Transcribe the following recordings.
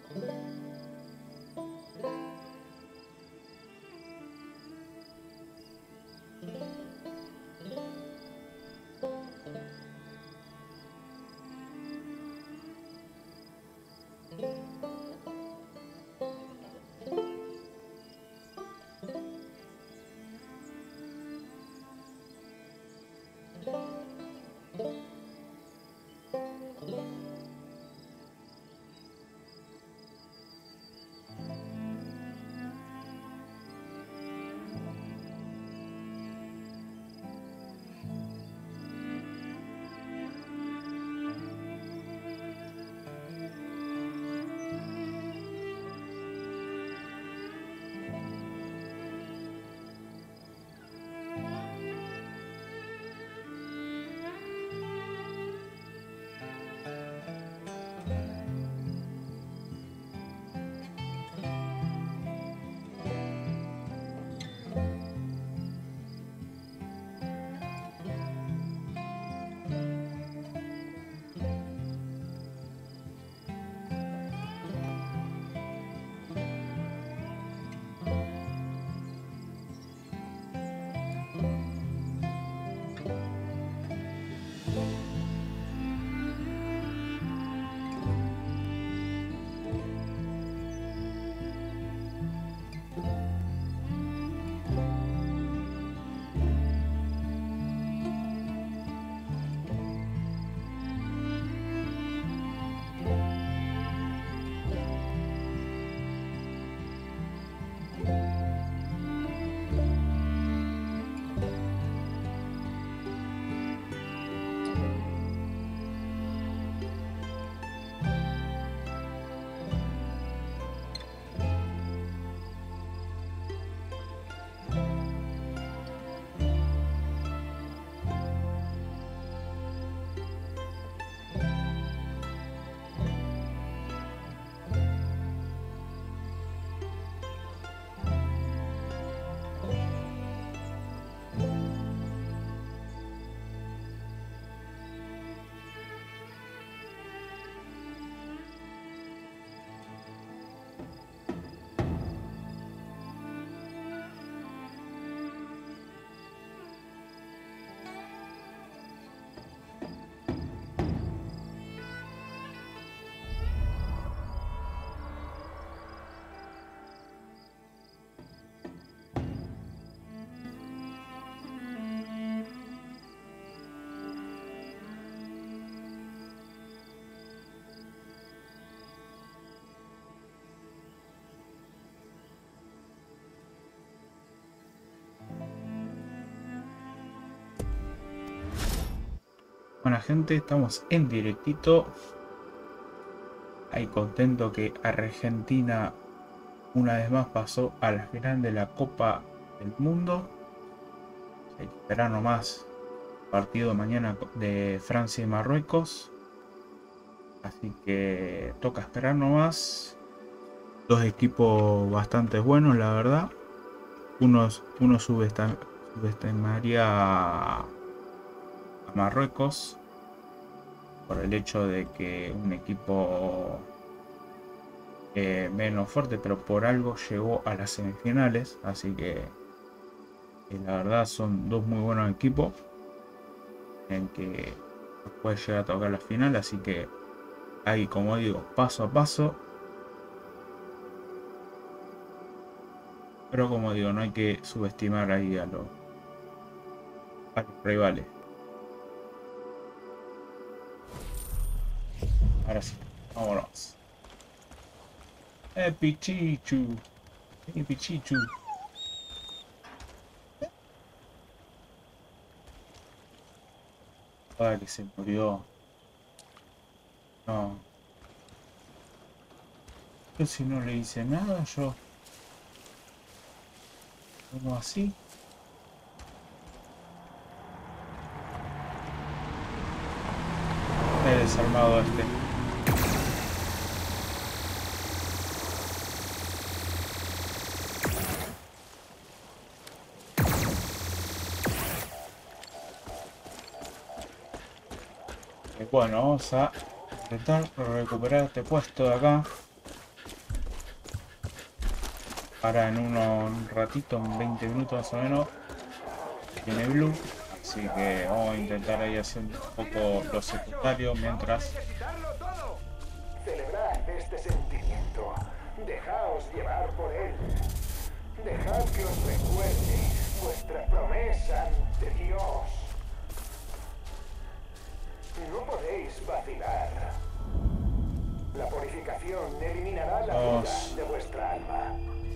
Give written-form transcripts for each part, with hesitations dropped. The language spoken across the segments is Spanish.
Buena gente, estamos en directito. Ahí contento que Argentina una vez más pasó a la final de la Copa del Mundo. Hay que esperar nomás el partido mañana de Francia y Marruecos. Así que toca esperar nomás. Dos equipos bastante buenos, la verdad. Uno subestimaría a Marruecos por el hecho de que un equipo menos fuerte, pero por algo llegó a las semifinales. Así que la verdad son dos muy buenos equipos en que puede llegar a tocar la final. Así que ahí, como digo, paso a paso. Pero como digo, no hay que subestimar ahí a los rivales. Ahora sí, vámonos. Pichichu. Pichichu. Ah, que se murió. No. Yo si no le hice nada, yo. ¿Cómo así? He desarmado este. Bueno, vamos a intentar recuperar este puesto de acá. Ahora en un ratito, en 20 minutos más o menos, tiene Blue. Así que vamos a intentar ahí hacer un poco lo secundario mientras. Celebrad este sentimiento. Dejaos llevar por él. Dejad que os recuerde vuestra promesa ante Dios. No podéis vacilar. La purificación eliminará la duda de vuestra alma.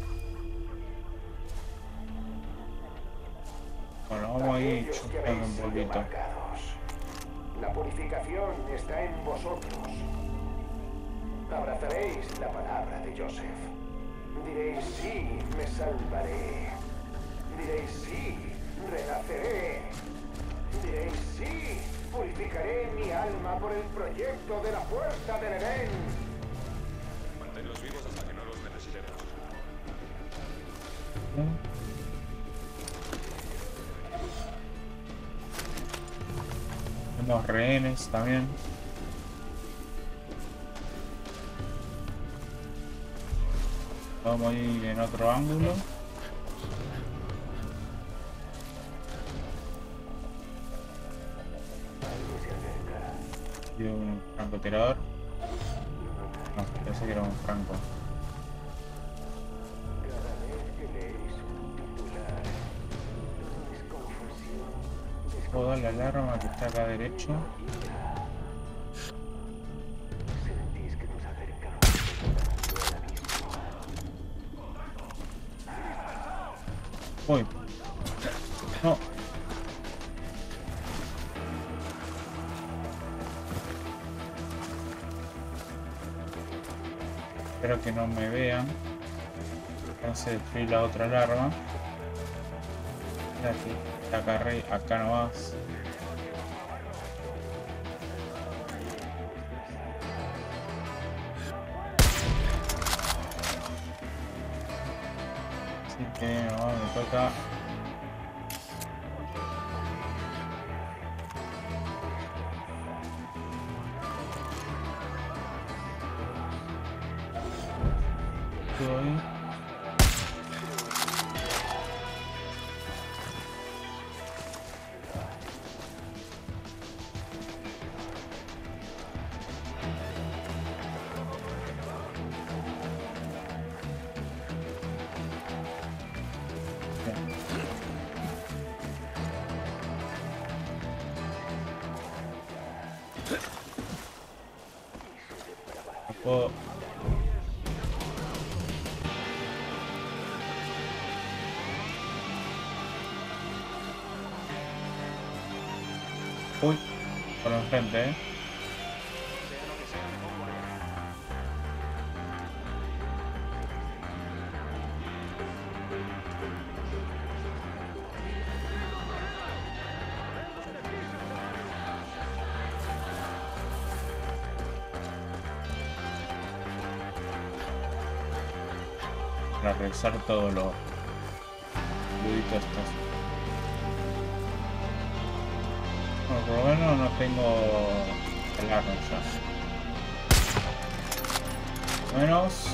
Bueno, vamos a ir chupando un poquito. La purificación está en vosotros. Abrazaréis la palabra de Joseph. Diréis sí, me salvaré. Diréis sí, renaceré. Diréis sí, purificaré mi alma por el proyecto de la puerta del Edén. Manténlos vivos hasta que no los necesitemos. Tenemos rehenes también. Vamos a ir en otro ángulo. Y un francotirador. No, pensé que era un franco. Puedo darle al arma que está acá derecho. Uy. No. Espero que no me vean. Entonces destruir la otra alarma. Aquí, acá nomás. Así que no, me toca. Ahí. No puedo. Uy, por enfrente, para revisar todos los luditos estos. Bueno, por lo menos no tengo el arma ya. Por lo menos.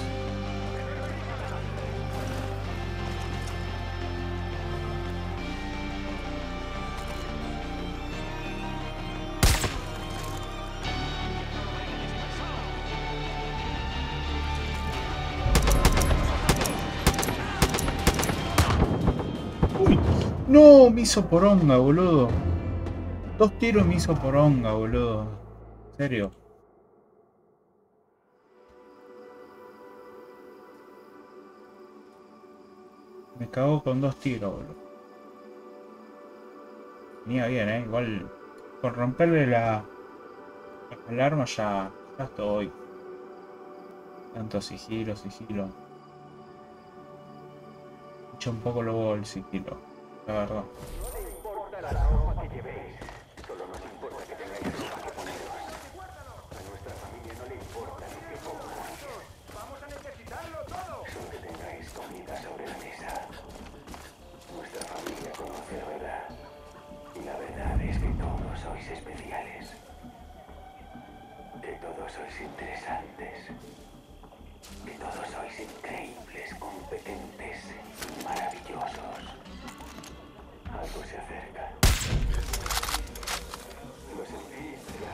Uy, no, me hizo poronga, boludo. 2 tiros me hizo poronga, boludo. ¿En serio? Me cagó con 2 tiros, boludo. Venía bien, igual con romperle la alarma ya estoy. Tanto sigilo. Echa un poco luego el sigilo, la verdad. No le importa la ropa que llevéis. Solo nos importa que tengáis ropa que poneros. A nuestra familia no le importa lo que pongáis. Vamos a necesitarlo todo. Solo que tengáis comida sobre la mesa. Nuestra familia conoce la verdad. Y la verdad es que todos sois especiales. Que todos sois interesantes. Que todos sois increíbles con competentes y maravillosos. Algo se acerca. Lo sentís ya.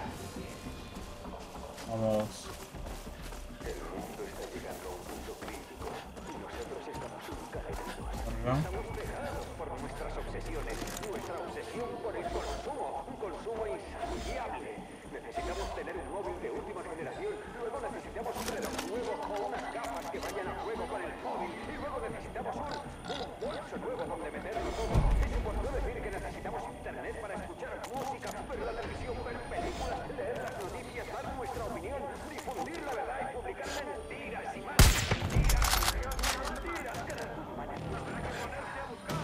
Vamos. El mundo está llegando a un punto crítico y nosotros estamos encadenados. Arriba. Estamos pegados por nuestras obsesiones. Nuestra obsesión por el consumo. Un consumo insaciable. Necesitamos tener un móvil de última generación. Luego necesitamos un reloj nuevo o unas gafas que vayan a juego con el móvil. Y luego necesitamos un bolso nuevo donde meterlo todo. Y por no decir que necesitamos internet para escuchar música, ver la televisión, ver películas, leer las noticias, dar nuestra opinión, difundir la verdad y publicar mentiras y más mentiras. Mentiras que las manipulan para que ponerse a buscar.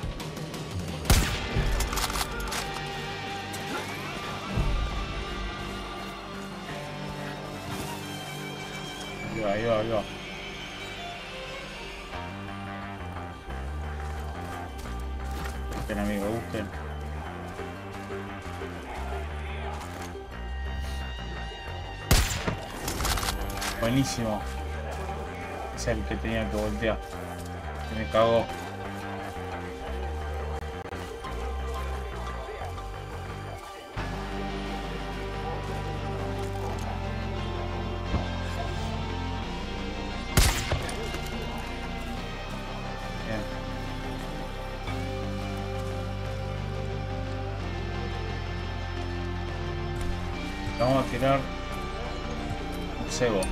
Ahí va, ahí va. Busquen, amigo, busquen. Buenísimo. Es el que tenía que voltear. Se me cagó. Bien. Vamos a tirar un cebo.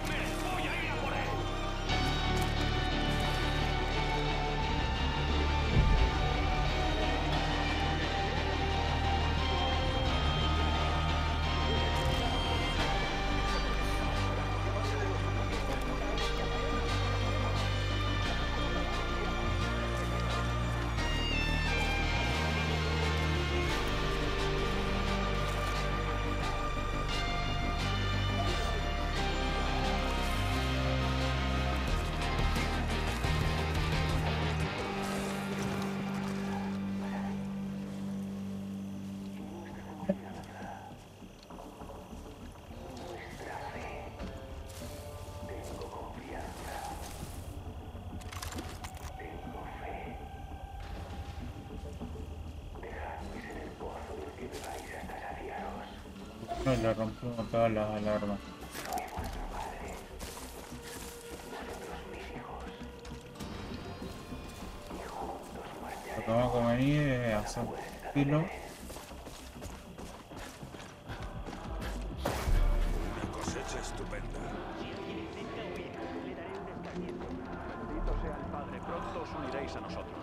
No, le rompimos todas las alarmas. Lo que vamos a convenir es hacer un filo. Una cosecha estupenda. Bendito sea el Padre, pronto os uniréis a nosotros.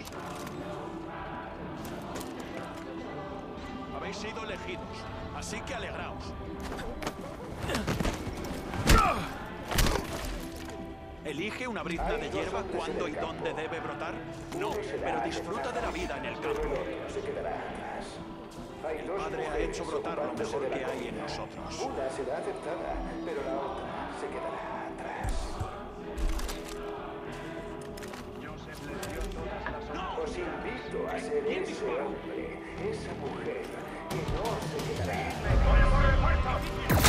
Habéis sido elegidos, así que alegraos. ¿Elige una brizna de hierba cuándo y dónde debe brotar? No, pero disfruta de la vida en el campo. Se quedará atrás. Hay El dos Padre ha mujeres hecho brotar lo ocupándose mejor de la que hay en cocina. nosotros. Una será aceptada, pero la otra se quedará atrás. Os invito a ser ese hombre, esa mujer, que no se quedará atrás.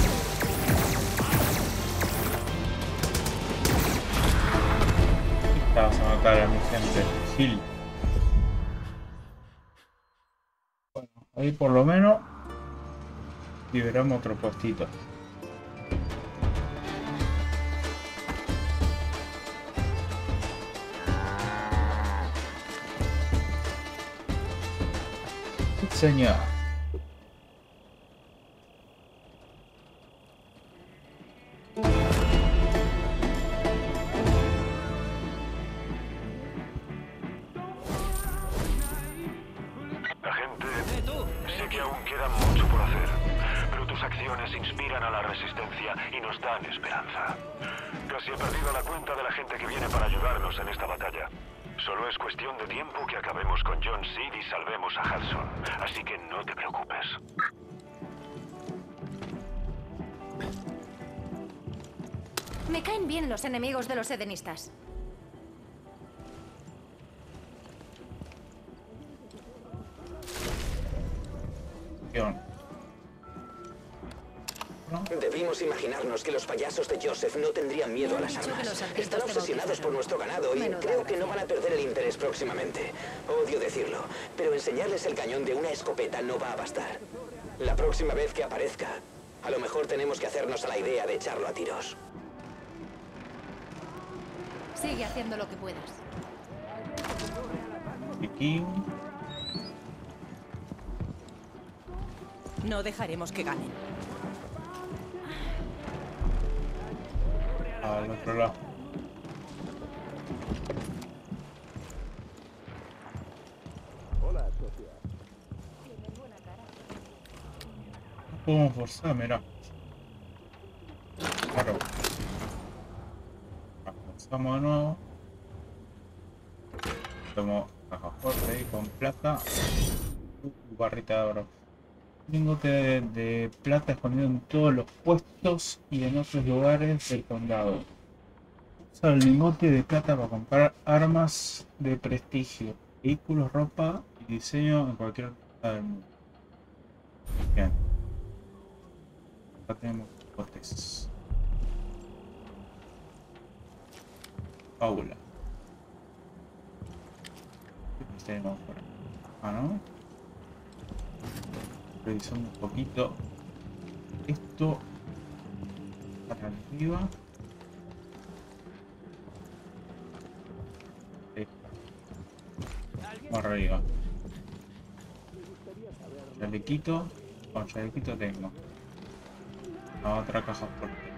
Te vas a matar a mi gente, Gil. Bueno, ahí por lo menos liberamos otro postito. Señor. Agente, sé que aún queda mucho por hacer, pero tus acciones inspiran a la resistencia y nos dan esperanza. Casi he perdido la cuenta de la gente que viene para ayudarnos en esta batalla. Solo es cuestión de tiempo que acabemos con John Seed y salvemos a Hudson, así que no te preocupes. Me caen bien los enemigos de los edenistas. ¿no? Debimos imaginarnos que los payasos de Joseph no tendrían miedo a las Me han dicho que armas. los artistas Están te obsesionados bautizaron. por nuestro ganado y Menuda creo que no gracia. van a perder el interés próximamente. Odio decirlo, pero enseñarles el cañón de una escopeta no va a bastar. La próxima vez que aparezca, a lo mejor tenemos que hacernos a la idea de echarlo a tiros. Sigue haciendo lo que puedas. Aquí. No dejaremos que ganen. Al otro lado. No podemos forzar, mira. Claro. Forzamos de nuevo. Tomo caja fuerte ahí con plata. Barrita de oro. Lingote de plata escondido en todos los puestos y en otros lugares del condado. Usa el lingote de plata para comprar armas de prestigio, vehículos, ropa y diseño en cualquier lugar del mundo. Bien. Acá tenemos botes. Paula. ¿Qué tenemos por acá? Ah, ¿no? Revisamos un poquito esto para arriba. Vamos arriba. Chalequito. Con chalequito tengo. La otra caja fuerte.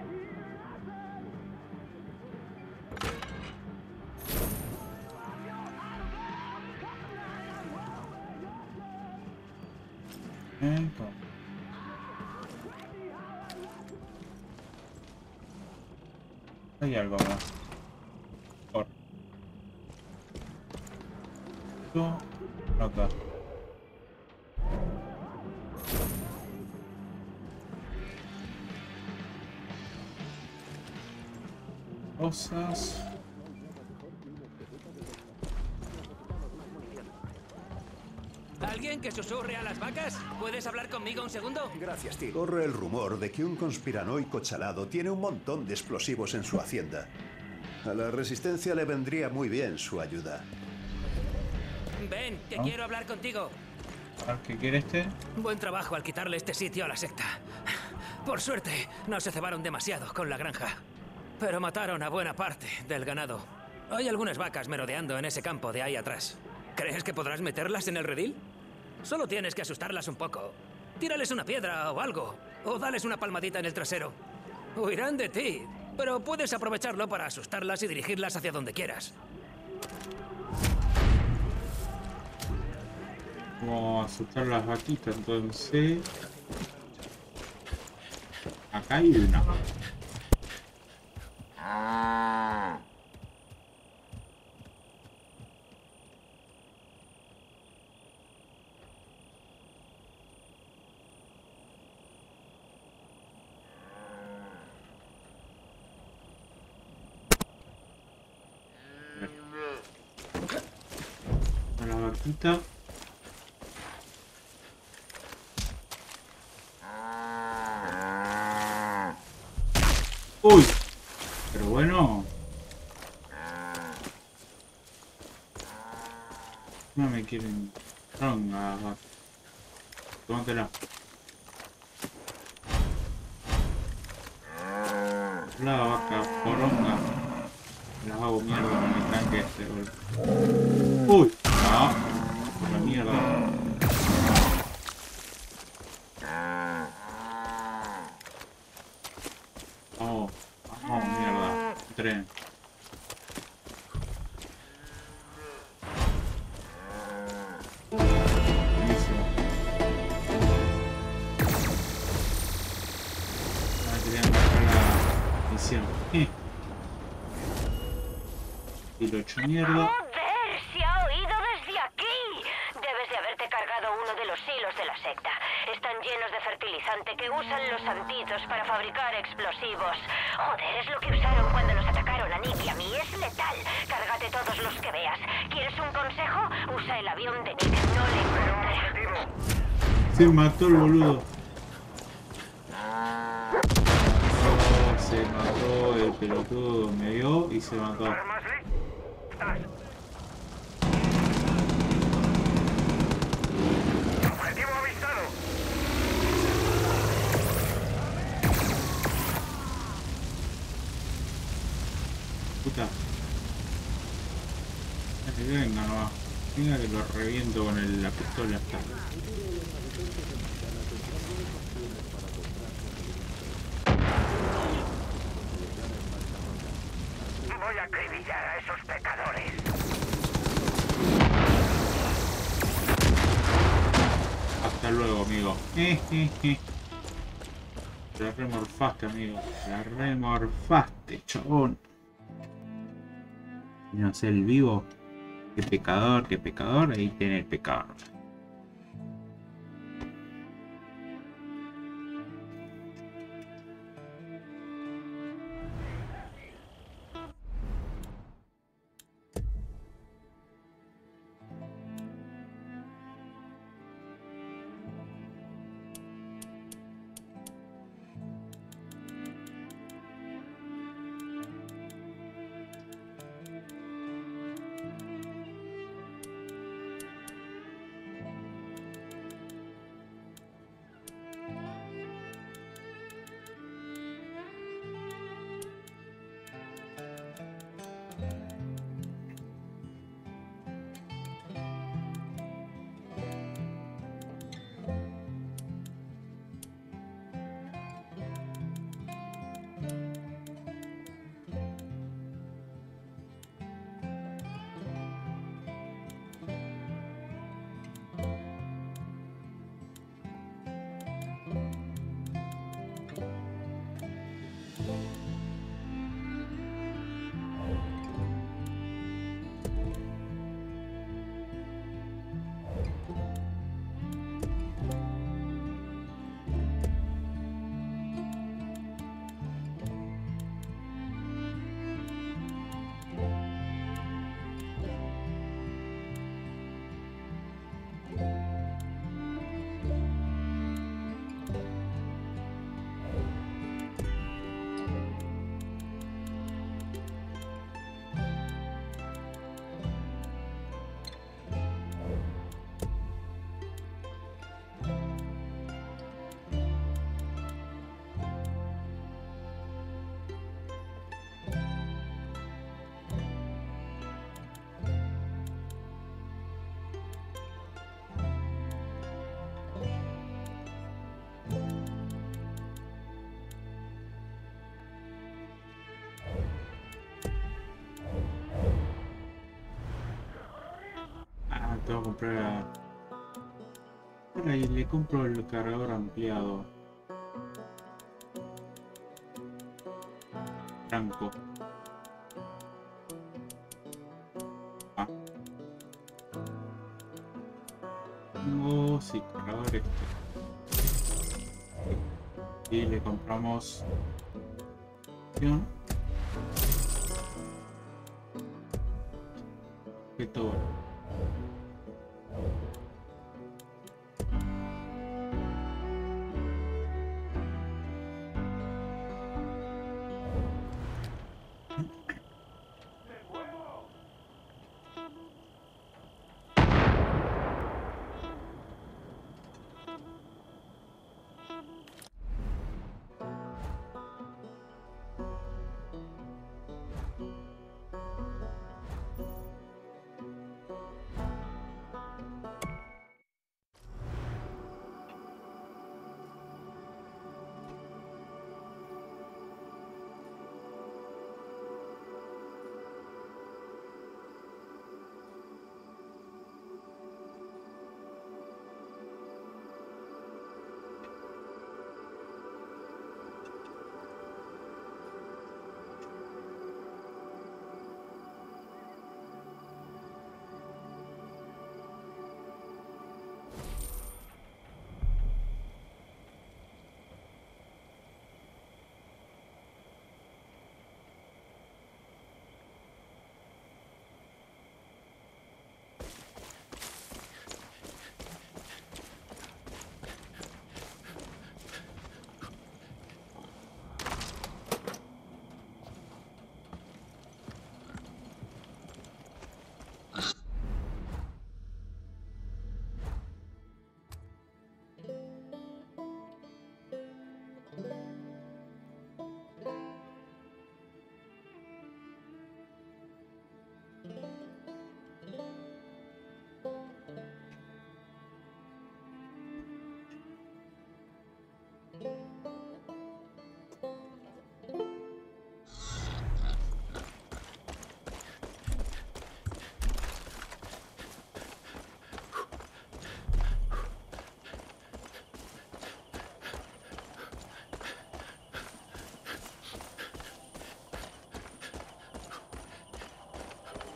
Hay algo más. Por. Esto. Acá. Cosas. ¿Alguien que susurre a las vacas? ¿Puedes hablar conmigo un segundo? Gracias, tío. Corre el rumor de que un conspiranoico chalado tiene un montón de explosivos en su hacienda. A la Resistencia le vendría muy bien su ayuda. Ven, que ¿No? quiero hablar contigo. A ver, ¿qué quiere este? Buen trabajo al quitarle este sitio a la secta. Por suerte, no se cebaron demasiado con la granja. Pero mataron a buena parte del ganado. Hay algunas vacas merodeando en ese campo de ahí atrás. ¿Crees que podrás meterlas en el redil? Solo tienes que asustarlas un poco. Tírales una piedra o algo. O dales una palmadita en el trasero. Huirán de ti. Pero puedes aprovecharlo para asustarlas y dirigirlas hacia donde quieras. Vamos a asustar las vaquitas, entonces. Acá hay una. A la vaquita. Uy, pero bueno. No me quieren. Ronga, vaca. Tómatela. La vaca, poronga. Las hago mierda con el tanque este, boludo. Uy, no. Por la mierda. Vamos, vamos, mierda. Tren. Buenísimo. Ahora querían bajar la misión. Y lo hecho mierda. ¡Joder! ¡Se ha oído desde aquí! Debes de haberte cargado uno de los hilos de la secta. Están llenos de fertilizante que usan los santitos para fabricar explosivos. Joder, es lo que usaron cuando nos atacaron a Nick y a mí. Es letal. Cárgate todos los que veas. ¿Quieres un consejo? Usa el avión de Nick. No le importará. Se mató el boludo. el pelotudo me vio y se mató. ¿Armas listas? Objetivo avisado. Puta. Venga nomás. Venga que lo reviento con la pistola esta. Voy a acribillar a esos pecadores. Hasta luego, amigo. La remorfaste, amigo. La remorfaste, chabón. No sé, el vivo. Qué pecador, qué pecador. Ahí tiene el pecador. Tengo que comprar por ahí, le compro el cargador ampliado Franco. Tengo sí, cargador este y le compramos todo.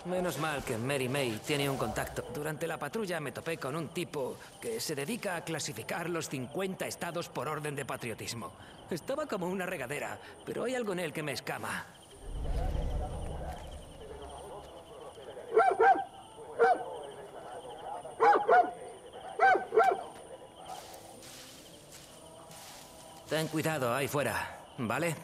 Menos mal que Mary May tiene un contacto. Durante la patrulla me topé con un tipo que se dedica a clasificar los 50 estados por orden de patriotismo. Estaba como una regadera, pero hay algo en él que me escama. Ten cuidado ahí fuera, ¿vale?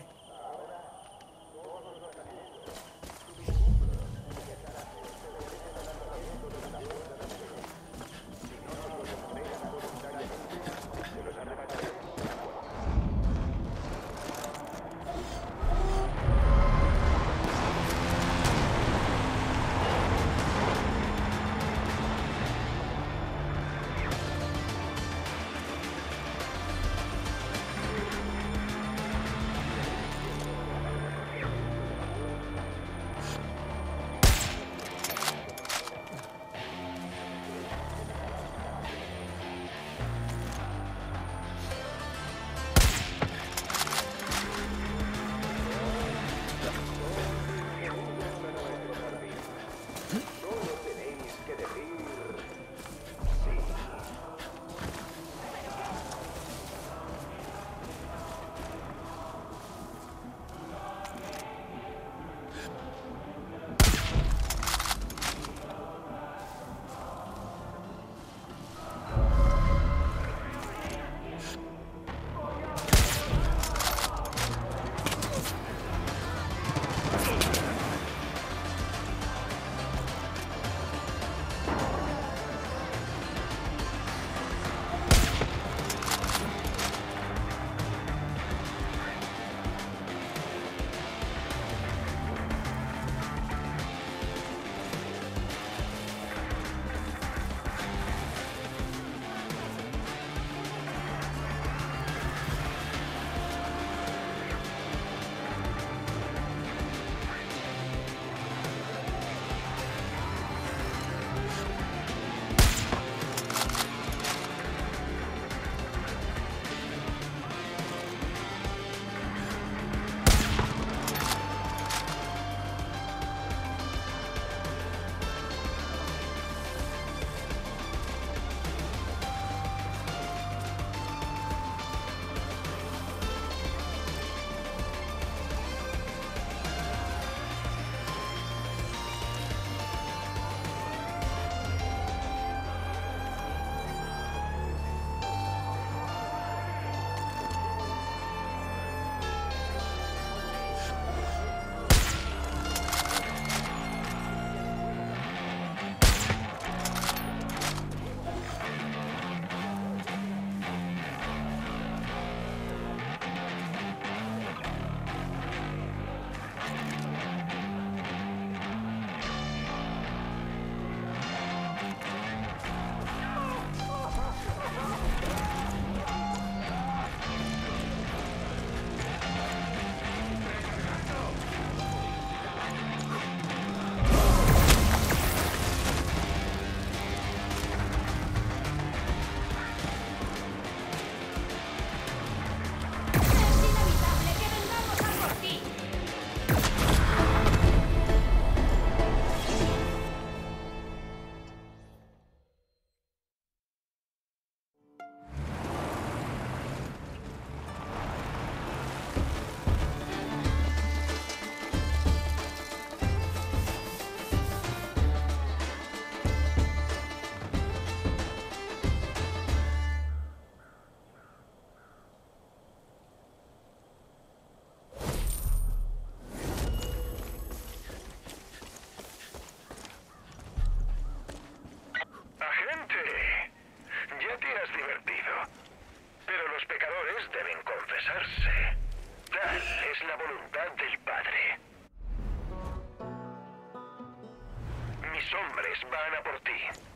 van a por ti.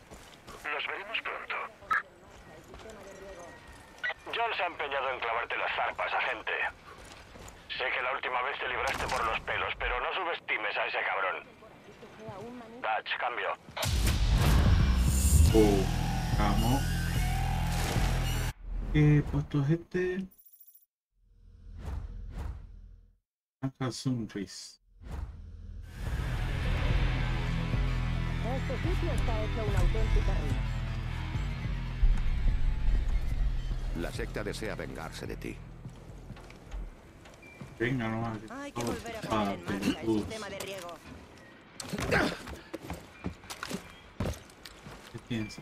Nos veremos pronto. John se ha empeñado en clavarte las zarpas, agente. Sé que la última vez te libraste por los pelos, pero no subestimes a ese cabrón. Dutch, cambio. Vamos. Puesto es este. Acá Sunrise. Este sitio está hecho una auténtica ruina. La secta desea vengarse de ti. Venga nomás. Hay que volver a poner en marcha el sistema de riego. ¿Qué piensa?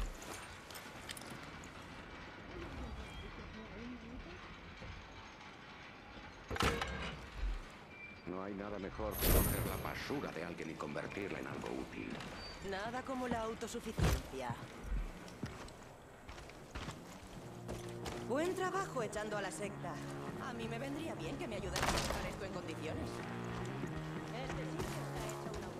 No hay nada mejor que coger la basura de alguien y convertirla en algo útil. Nada como la autosuficiencia. Buen trabajo echando a la secta. A mí me vendría bien que me ayudara a dejar esto en condiciones. Este sitio está hecho una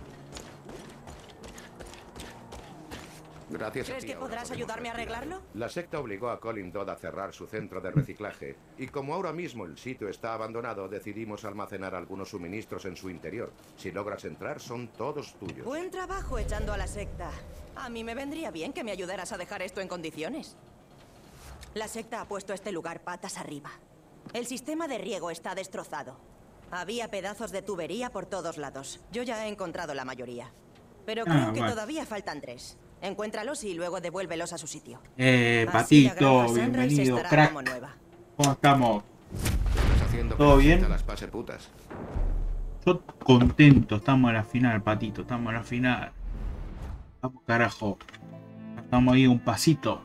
auténtica... Gracias a ¿Crees ti que ahora podrás podemos ayudarme a respirar. arreglarlo? La secta obligó a Colin Dodd a cerrar su centro de reciclaje. Y como ahora mismo el sitio está abandonado, decidimos almacenar algunos suministros en su interior. Si logras entrar, son todos tuyos. Buen trabajo echando a la secta. A mí me vendría bien que me ayudaras a dejar esto en condiciones. La secta ha puesto este lugar patas arriba. El sistema de riego está destrozado. Había pedazos de tubería por todos lados. Yo ya he encontrado la mayoría. Pero creo que bueno. todavía faltan 3. Encuéntralos y luego devuélvelos a su sitio. Así la Patito, granja Sunrise bienvenido, estará crack. como nueva. ¿Cómo estamos? Estás haciendo que ¿Todo la secta bien? las pase putas. Yo contento, estamos en la final, Patito, estamos en la final. Vamos, carajo. Estamos ahí un pasito.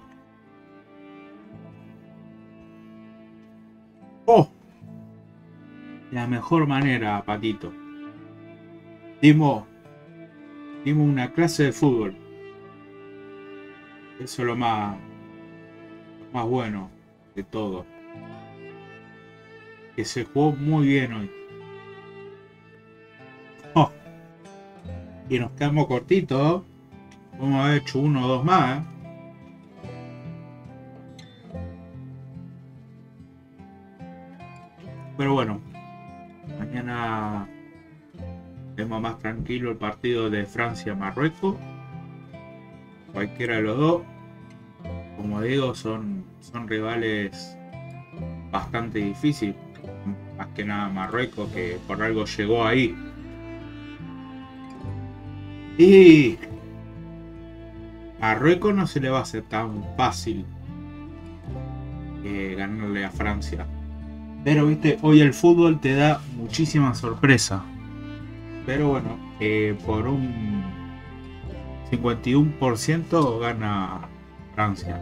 ¡Oh! La mejor manera, Patito. Dimos una clase de fútbol. Eso es lo más bueno de todo. Que se jugó muy bien hoy. Oh. Y nos quedamos cortitos. Vamos a haber hecho 1 o 2 más. Pero bueno, mañana vemos más tranquilo el partido de Francia-Marruecos. Cualquiera de los dos, como digo, son rivales bastante difíciles. Más que nada Marruecos, que por algo llegó ahí. Y Marruecos no se le va a hacer tan fácil ganarle a Francia. Pero viste, hoy el fútbol te da muchísima sorpresa. Pero bueno, por un 51% gana Francia.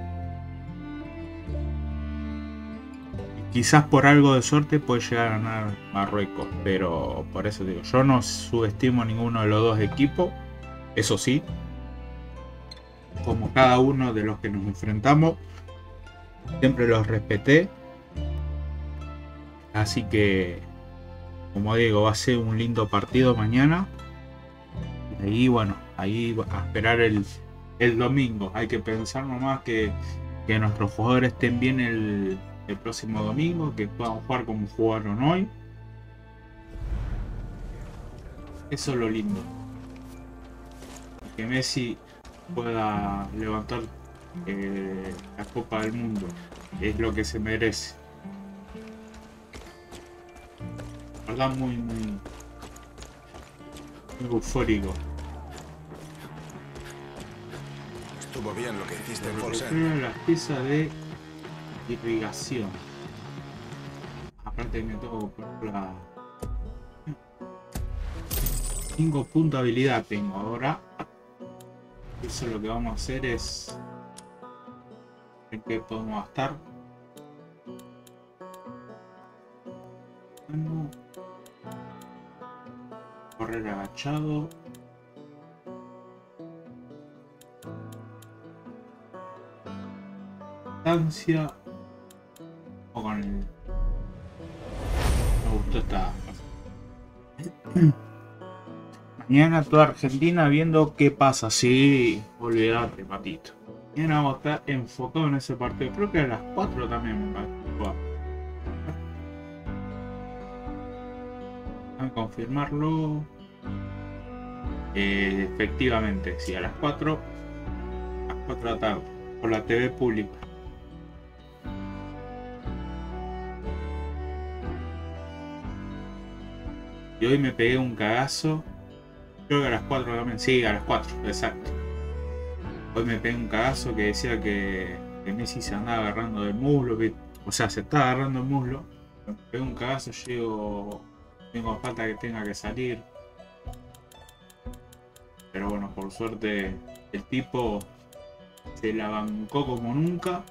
Y quizás por algo de suerte puede llegar a ganar Marruecos. Pero por eso digo, yo no subestimo a ninguno de los dos equipos. Eso sí, como cada uno de los que nos enfrentamos, siempre los respeté. Así que, como digo, va a ser un lindo partido mañana. Y ahí, bueno, ahí a esperar el domingo. Hay que pensar nomás que nuestros jugadores estén bien el próximo domingo, que puedan jugar como jugaron hoy. Eso es lo lindo. Que Messi pueda levantar la Copa del Mundo. Es lo que se merece. Verdad, muy eufórico. Estuvo bien lo que hiciste en Folsen. Las piezas de irrigación. Aparte me tengo que poner la 5 puntos de habilidad tengo ahora. Eso lo que vamos a hacer es en qué podemos gastar. Bueno, correr agachado. Distancia. O con el... Me gustó esta. Mañana toda Argentina viendo qué pasa. Sí, olvídate, Patito. Mañana vamos a estar enfocados en ese partido. Creo que a las 4 también me va a jugar. A confirmarlo. Efectivamente, sí, a las 4. A las 4 de la tarde. Por la TV pública. Y hoy me pegué un cagazo. Creo que a las 4 también. Sí, a las 4, exacto. Hoy me pegué un cagazo que decía que Messi se andaba agarrando del muslo. O sea, se está agarrando el muslo. Me pegué un cagazo, llego. Tengo falta que tenga que salir. Pero bueno, por suerte el tipo se la bancó como nunca.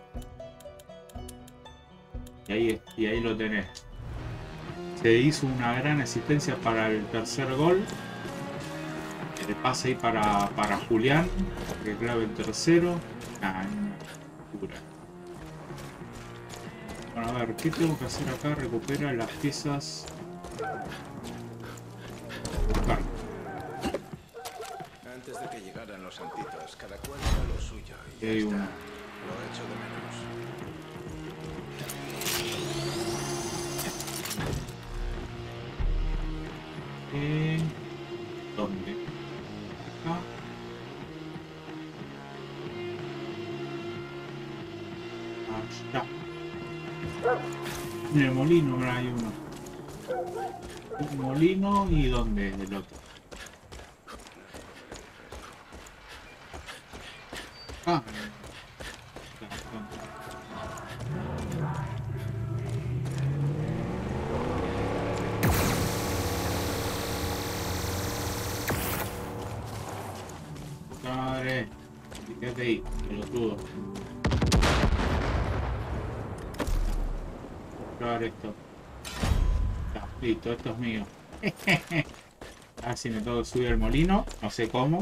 Y ahí lo tenés. Se hizo una gran asistencia para el tercer gol. El pase ahí para Julián, que clave el tercero. Una locura. Bueno, a ver, ¿qué tengo que hacer acá? Recupera las piezas. Buscar. Antes de que llegaran los santitos, cada cual era lo suyo. Y ya está. Lo echo de menos. ¿Dónde? Acá. Allá. En el molino hay uno. Un molino y ¿dónde es el otro? Ah. Madre, quédate ahí, pelotudo. Probar esto. Ya, listo, esto es mío. A ver si me tengo que subir al molino, no sé cómo.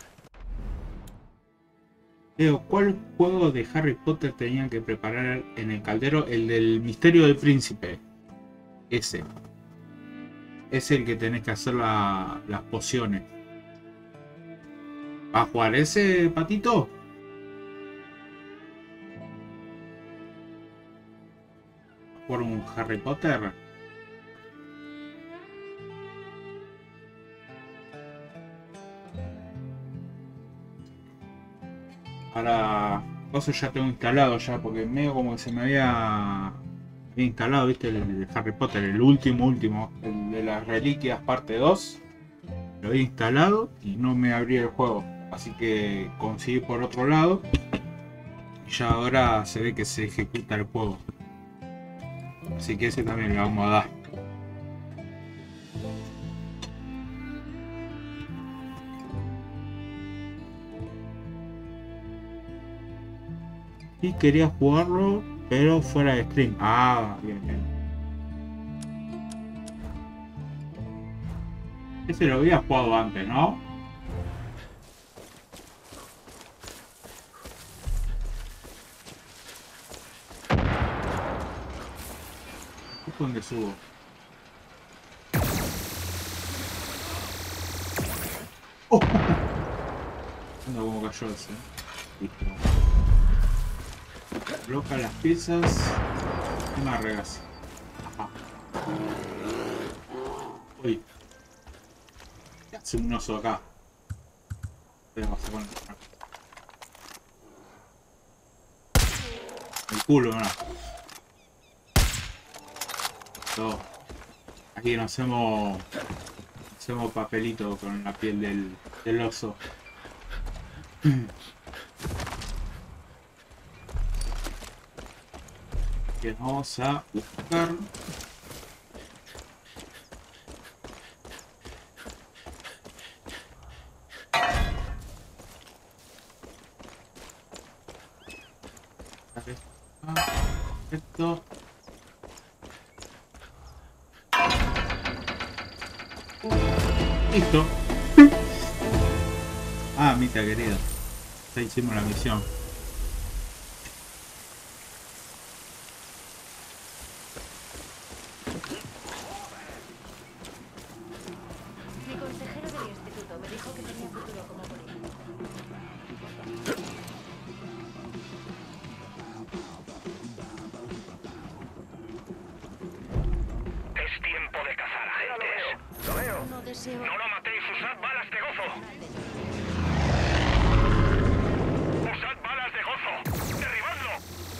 Leo, ¿cuál juego de Harry Potter tenían que preparar en el caldero? El del misterio del príncipe. Ese. Es el que tenés que hacer las pociones. ¿Va a jugar ese, Patito? ¿Va a jugar un Harry Potter? Ahora, eso ya tengo instalado ya, porque medio como que se me había instalado, viste, el Harry Potter, el último, el de las reliquias parte 2. Lo había instalado y no me abría el juego. Así que conseguí por otro lado. Y ya ahora se ve que se ejecuta el juego. Así que ese también le vamos a dar. Y quería jugarlo, pero fuera de stream. Ah, bien, bien. Ese lo había jugado antes, ¿no? ¿Dónde subo? ¡Oh! No, como cayó ese. Listo. Bloca las piezas y me regas. Ajá. Uy. ¿Qué hace un oso acá? Vamos a poner el culo, ¿no? Aquí nos hacemos papelito con la piel del oso. Que vamos a buscar. Esto. Listo. Ah, Mita querida. Ya hicimos la misión. Mi consejero del instituto me dijo que tenía futuro como político. Es tiempo de cazar agentes. Lo veo. No deseo... No lo matéis, usad balas de gozo. Usad balas de gozo. Derribadlo.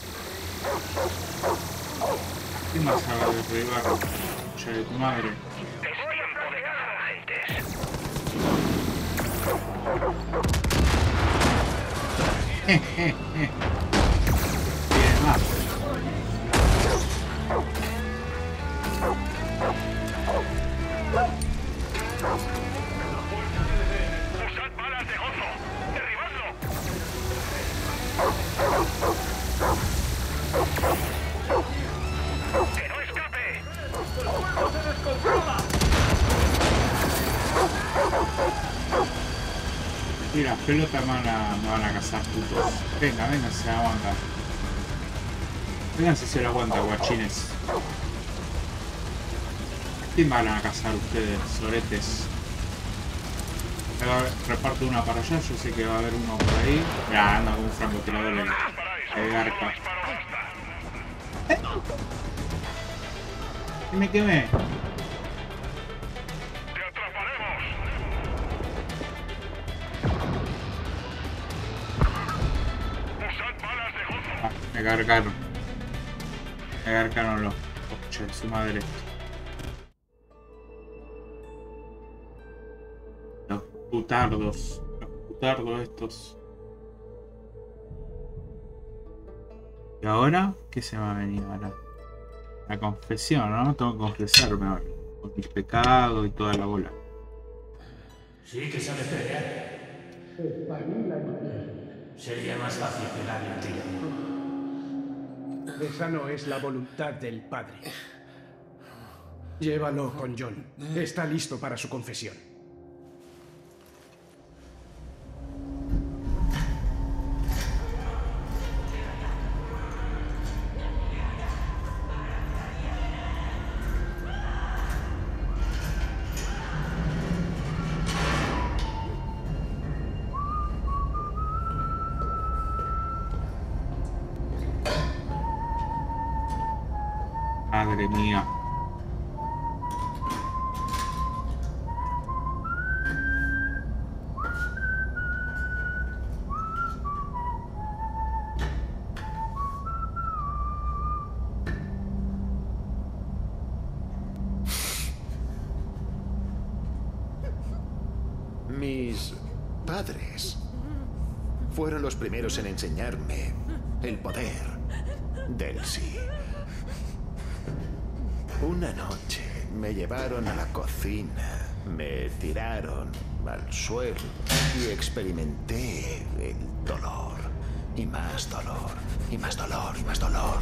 ¿Qué más hago de derribar? Ya de tu madre. Es tiempo de cazar agentes. Bien, más. ¡Usad balas de gozo! ¡Derribadlo! ¡Que no escape! ¡El fuego se descontrola! Y las pelotas me van a cazar, putos. Venga, venga, se aguanta. Vengan si se lo aguanta, guachines. ¿Quién van a cazar ustedes, soretes? Reparto una para allá, yo sé que va a haber uno por ahí. Ya, anda con un francotirador de garca. Y me quemé. Ah, me cargaron. Me cargaron los coches, su madre. Los putardos estos. ¿Y ahora? ¿Qué se me va a venir ahora? La confesión, ¿no? Tengo que confesarme ahora. Con mis pecados y toda la bola. Sí que sabe pelear. Sería más fácil pegarle un tiro. Esa no es la voluntad del padre. Llévalo con John. Está listo para su confesión. Madre mía. Mis padres fueron los primeros en enseñarme el poder del sí. Una noche me llevaron a la cocina, me tiraron al suelo y experimenté el dolor. Y más dolor, y más dolor, y más dolor.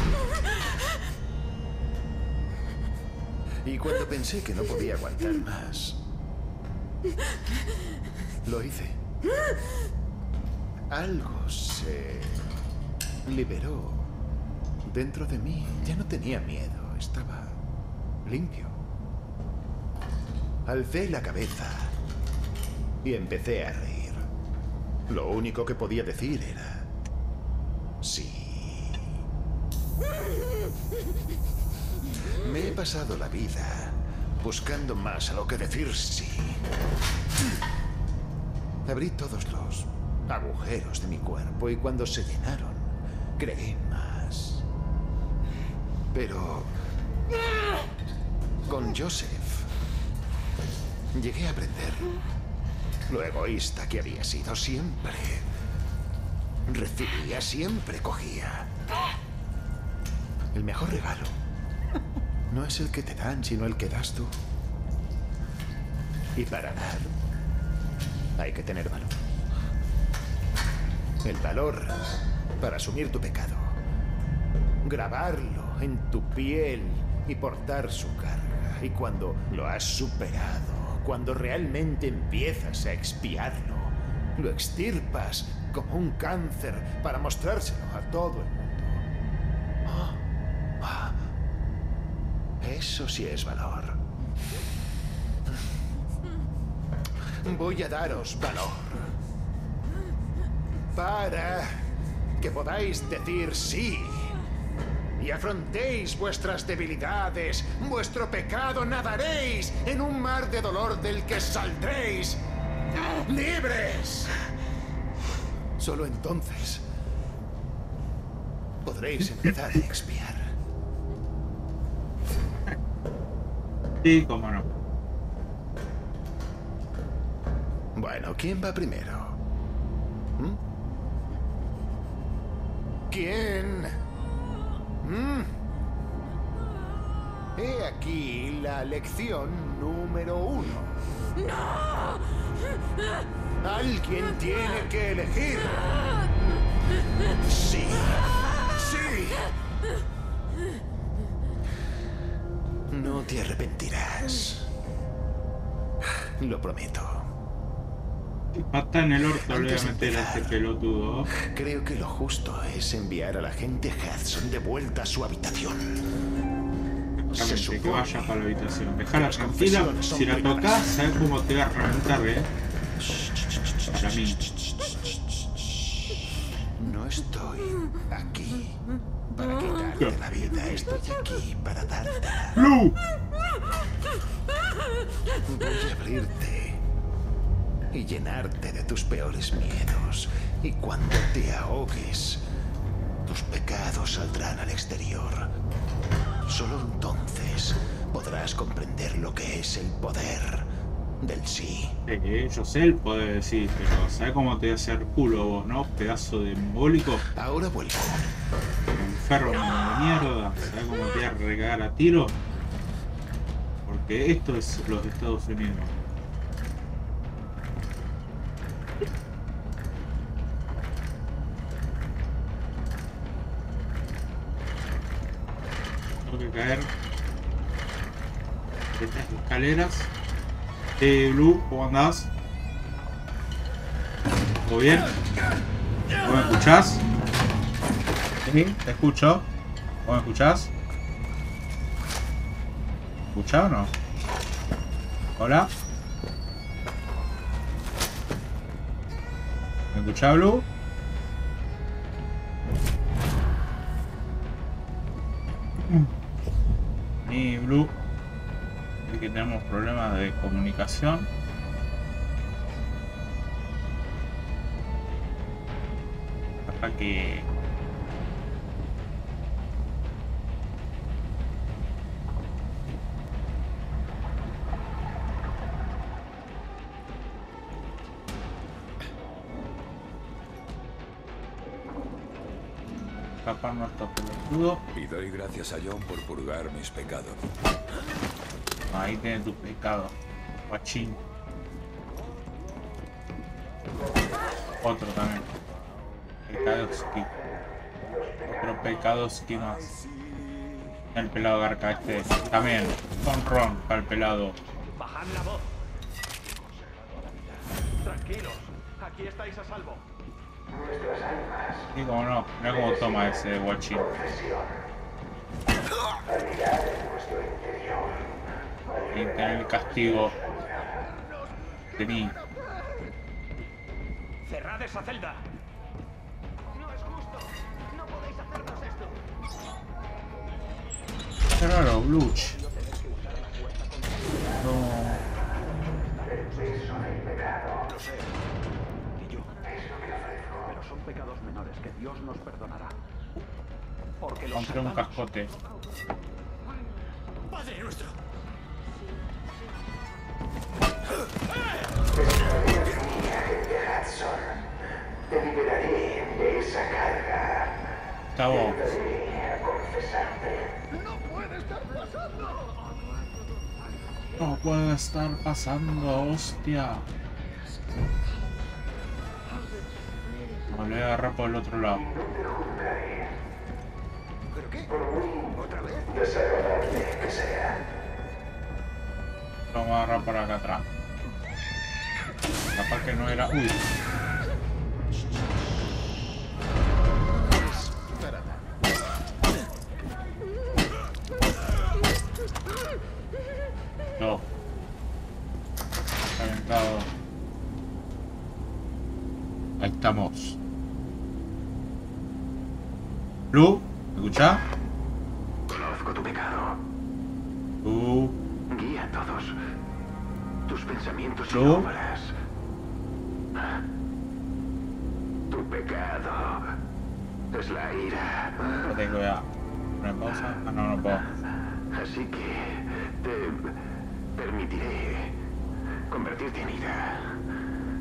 Y cuando pensé que no podía aguantar más, lo hice. Algo se liberó dentro de mí. Ya no tenía miedo. Estaba limpio. Alcé la cabeza y empecé a reír. Lo único que podía decir era sí. Me he pasado la vida buscando más a lo que decir sí. Abrí todos los agujeros de mi cuerpo y cuando se llenaron, creí más. Pero con Joseph llegué a aprender lo egoísta que había sido. Siempre recibía, siempre cogía. El mejor regalo no es el que te dan, sino el que das tú. Y para dar hay que tener valor. El valor para asumir tu pecado, grabarlo en tu piel y portar su carga. Y cuando lo has superado, cuando realmente empiezas a expiarlo, lo extirpas como un cáncer para mostrárselo a todo el mundo. Eso sí es valor. Voy a daros valor para que podáis decir sí y afrontéis vuestras debilidades, vuestro pecado, nadaréis en un mar de dolor del que saldréis libres. Solo entonces podréis empezar a expiar. Sí, cómo no. Bueno, ¿quién va primero? ¿Mm? ¿Quién? He aquí la lección número 1. ¡No! Alguien tiene que elegir. Sí. Sí. No te arrepentirás. Lo prometo. Pata en el orto, le voy a meter a este pelotudo. Creo que lo justo es enviar al agente Hudson de vuelta a su habitación. Exactamente, que vaya para la habitación. Dejala tranquila, si la tocas, sabes cómo te va a reventar, Para mí. No estoy aquí para quitarte la vida, estoy aquí para dártela. ¡Blue! Voy a abrirte y llenarte de tus peores miedos. Y cuando te ahogues, tus pecados saldrán al exterior. Solo entonces podrás comprender lo que es el poder del sí. Yo sé el poder del sí, pero ¿sabes cómo te voy a hacer culo vos, no? Pedazo de mongólico. Ahora vuelvo. Enfermo de mierda. ¿Sabes cómo te voy a regalar a tiro? Porque esto es los Estados Unidos. Tengo que caer de estas escaleras. Blue, ¿cómo andás? ¿Todo bien? ¿Cómo me escuchás? Sí, te escucho. ¿Cómo me escuchás? ¿Me escuchás o no? ¿Hola? ¿Me escuchás, Blue? Y Blue, es que tenemos problemas de comunicación. Hasta que escapar nuestro pelotudo. Y doy gracias a John por purgar mis pecados. Ahí tienes tu pecado, guachín. Otro también. Pecadowski. Otro Pecadowski más. El pelado garca este. También. Con ron para el pelado. Bajad la voz. Tranquilos, aquí estáis a salvo. Nuestras almas. Y como no, mira cómo toma ese guachín. Al mirar en nuestro interior. Y tener el castigo de mí. Cerrad esa celda. No es justo. No podéis hacernos esto. Qué raro, Bluch. No. Lo sé. Y yo. Pero son pecados menores que Dios nos perdonará. Porque los Encontré un cascote. Padre nuestro. Te liberaré de esa carga. Gustavo. No puede estar pasando. No puede estar pasando, hostia. No, le voy a agarrar por el otro lado. ¿Pero qué? ¿Otra vez? Desagradable que sea. Lo vamos a agarrar por acá atrás. Capaz que no era. Uy. No. Calentado. Ahí estamos. Blue, ¿me escuchás? Conozco tu pecado. Guía todos tus pensamientos y obras. Tu pecado es la ira. Tengo ya. ¿Una pausa? Ah, no, no puedo. Así que te permitiré convertirte en ira.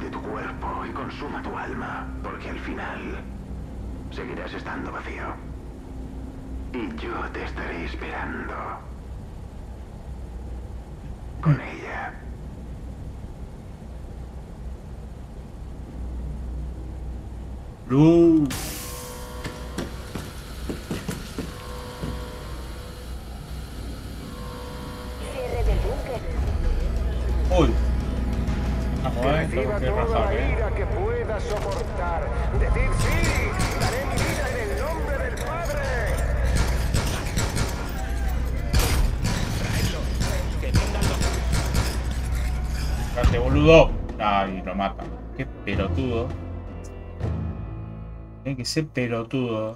de tu cuerpo y consuma tu alma, porque al final seguirás estando vacío. Y yo te estaré esperando. Con ella. Cierre del búnker. Uy. Vamos a ver, tengo Reciba que toda rajar, la ira que pueda soportar. Decid sí, daré mi vida en el nombre del Padre. Cállate, boludo. Ay, lo mata. Qué pelotudo. Tiene que ser pelotudo.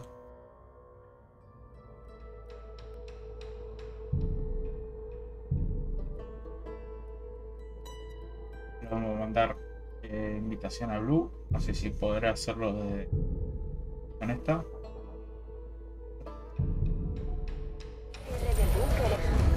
Le vamos a mandar invitación a Blue. No sé si podrá hacerlo con esta. Cierre del búnker.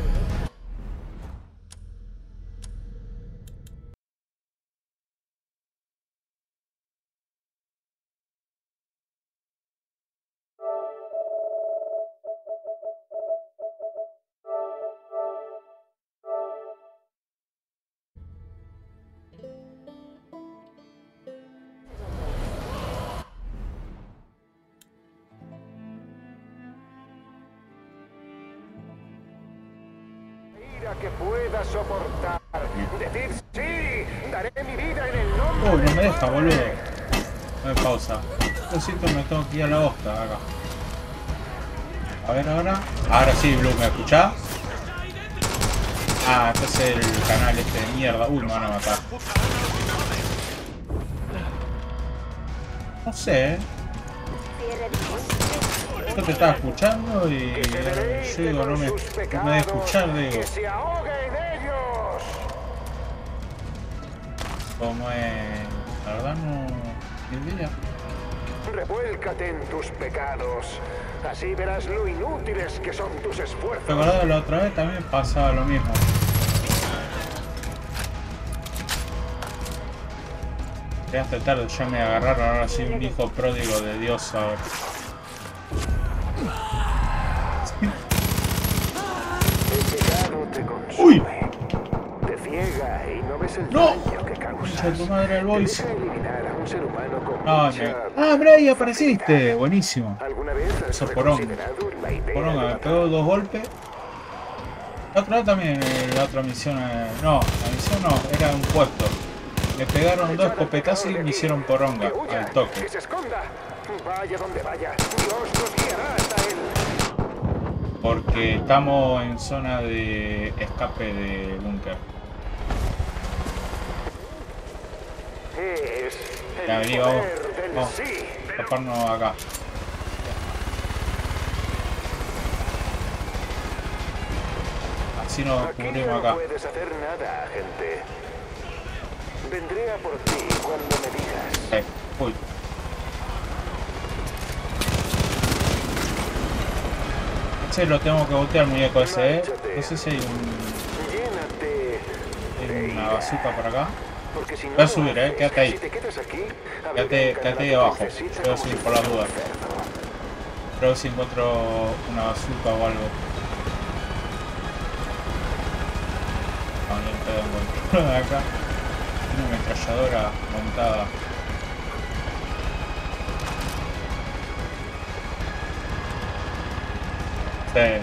Ira que pueda soportar. Decid sí, daré mi vida en el nombre Uy, no del me deja, Padre. boludo. No hay pausa. Lo siento, me tengo que ir a la bosta acá. A ver ahora. Ahora sí, Blue, ¿me escuchás? Ah, entonces el canal este de mierda. Uy, me van a matar. No sé. Cierre del búnker. Yo te estaba escuchando y yo digo, no me de escuchar, digo. Que se ahogue en ellos. Como es. La verdad no. Ni idea. Revuélcate en tus pecados. Así verás lo inútiles que son tus ¿Te esfuerzos. acordás de la otra vez? También pasaba lo mismo. Llegaste tarde, ya me agarraron, ahora soy un hijo pródigo de Dios ahora. El pecado te consume. ¡Uy! Te ciega y no ves el ¡No! daño que Concha causas. de tu madre, el Te voice. deja eliminar a un ser humano con No, mucha... Ah, mirá, ahí apareciste. Buenísimo. ¿Alguna vez has Eso poronga. reconsiderado la idea Poronga, de me matar? pegó 2 golpes. La otra vez también, la otra misión. No, la misión no, era un puesto. Me pegaron 2 escopetazos y me hicieron poronga Que huya, al toque. que se esconda. Vaya donde vaya, Dios nos guiará hasta él. Porque estamos en zona de escape de búnker. Es Ya el vení, vamos. poder del Vamos. sí. Taparnos acá. Así nos Aquí cubrimos no acá. puedes hacer nada, agente. Vendré a por ti cuando me digas. Uy. Ese lo tengo que voltear al muñeco ese, No sé si hay Llénate. hay una bazooka por acá. Porque si no Voy a lo subir, haces, quédate ahí. Si te quedas aquí, Quédate ahí abajo. Voy a subir por la duda. Creo si encuentro una bazooka o algo. No, ni en pedo encuentro nada acá. Una ametralladora montada. Sí.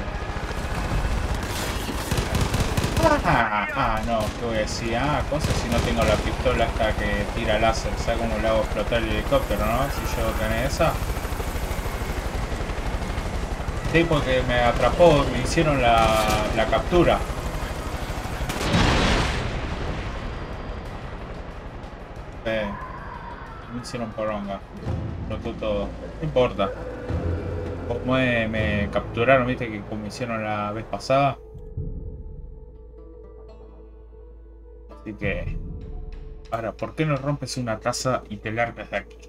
No, ¿qué voy a decir? Cosas si no tengo la pistola esta que tira láser. ¿Sabes cómo le hago explotar el helicóptero, no? Si yo tenés esa. Sí, porque me atrapó, me hicieron la captura. Me hicieron poronga. Explotó todo. No importa. Como me capturaron, viste que como hicieron la vez pasada. Así que... Ahora, ¿por qué no rompes una taza y te largas de aquí?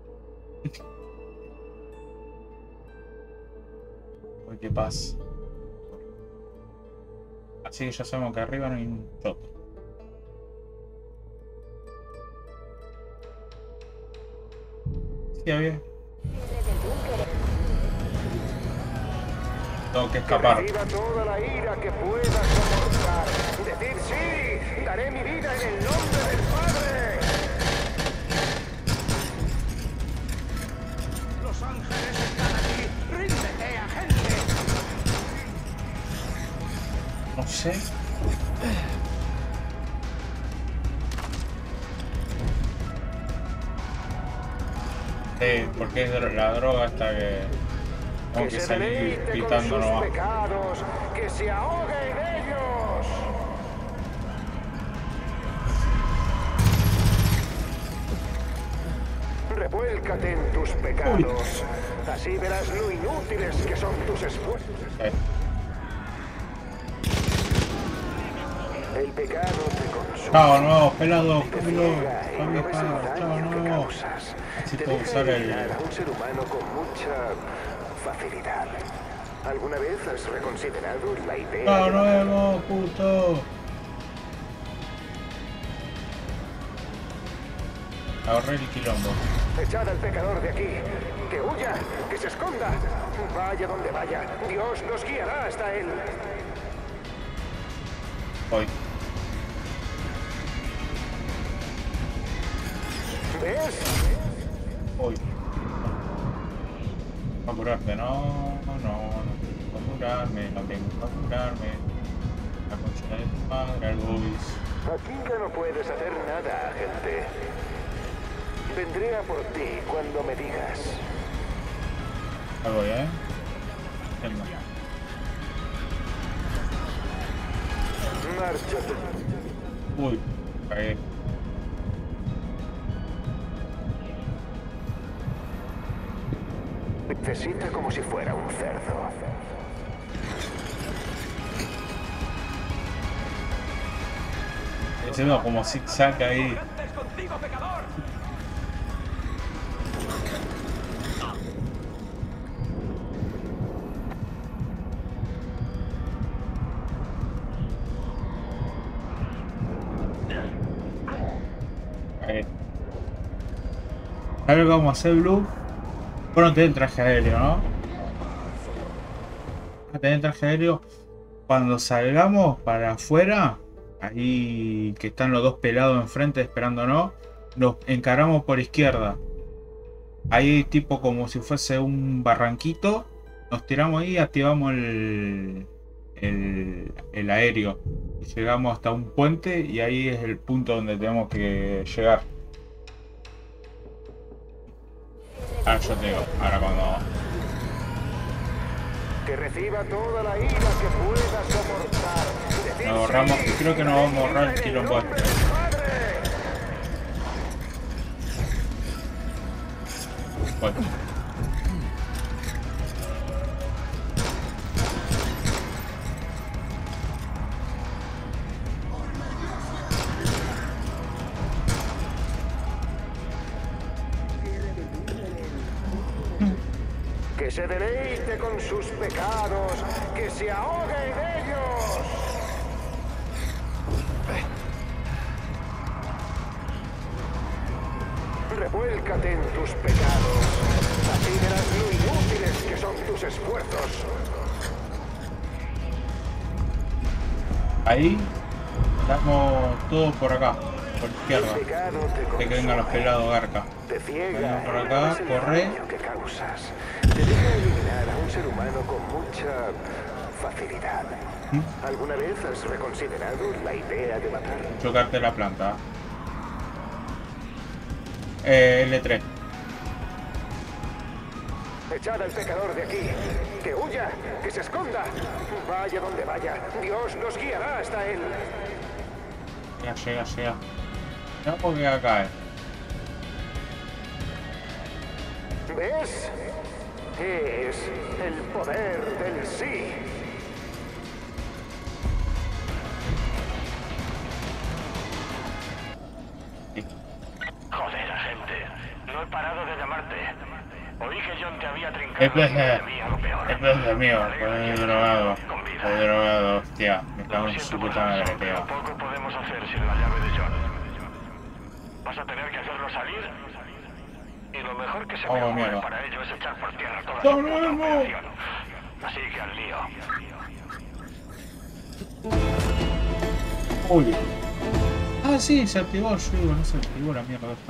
Uy, qué paz. Así que ya sabemos que arriba no hay un choto. Hostia, bien. Tengo que escapar. Reciba toda la ira que pueda soportar. Decir sí, daré mi vida en el nombre del Padre. Los ángeles están aquí. Ríndete, agente. No sé. Porque es la droga hasta que tengo que salir gritando nomás. Pecados, que se ahogue en ellos. Revuélcate en tus pecados. Así verás lo inútiles que son tus esfuerzos. El pecado te consume. Chao, no, pelado, Te culo, ciega y no ves el chao, daño que no. causas. Así Te puedo deja usar eliminar a un ser humano con mucha facilidad. ¿Alguna vez has reconsiderado la idea Chao, de nuevo, puto. Ahorré el quilombo. echar al pecador de aquí? ¡Que huya! ¡Que se esconda! Vaya donde vaya, Dios nos guiará hasta él. Voy. ¿Ves? Voy. No curarte, no tengo que curarme, no tengo que curarme. La concha de tu madre, el Bobis. Aquí ya no puedes hacer nada, agente. Vendré a por ti cuando me digas. Ahí voy, Venga. Márchate. Uy, caí. Necesita como si fuera un cerdo. Encima como zigzag ahí. Ahí. ¿Sabes lo que vamos a hacer, Blue? Bueno, tener traje aéreo, ¿no? A tener traje aéreo. Cuando salgamos para afuera, ahí que están los dos pelados enfrente esperándonos, nos encaramos por izquierda. Ahí tipo como si fuese un barranquito. Nos tiramos ahí y activamos el aéreo. Y llegamos hasta un puente y ahí es el punto donde tenemos que llegar. Ah, yo te digo, ahora cuando... Que reciba toda la ira que pueda soportar. Nos ahorramos, creo que nos vamos a ahorrar el quilombo este. Bueno. Que se deleite con sus pecados, que se ahogue en ellos. Revuélcate en tus pecados. Así verás lo inútiles que son tus esfuerzos. Ahí estamos todos por acá, por izquierda. Que vengan los pelados garca. Te ciega, vengan por acá, corre. que causas. Te deja eliminar a un ser humano con mucha facilidad. ¿Alguna vez has reconsiderado la idea de matar? Chocarte la planta. L3. Echad al pecador de aquí. Que huya, que se esconda. Vaya donde vaya, Dios nos guiará hasta él. Llega. No, porque acá es. ¿Ves? Es el poder del sí. Joder, agente. No he parado de llamarte. Oí que John te había trincado. Es mío, estoy drogado, hostia. Me cago en su puta madre, tío. Poco podemos hacer sin la llave de John. Vas a tener que hacerlo salir Y lo mejor que se Oh, me ocurre mierda. para ello es echar por tierra toda ¡No, su no, puta no! operación. Así que al lío. Uy. Ah, sí, se activó. Yo digo, no se activó la mierda esta.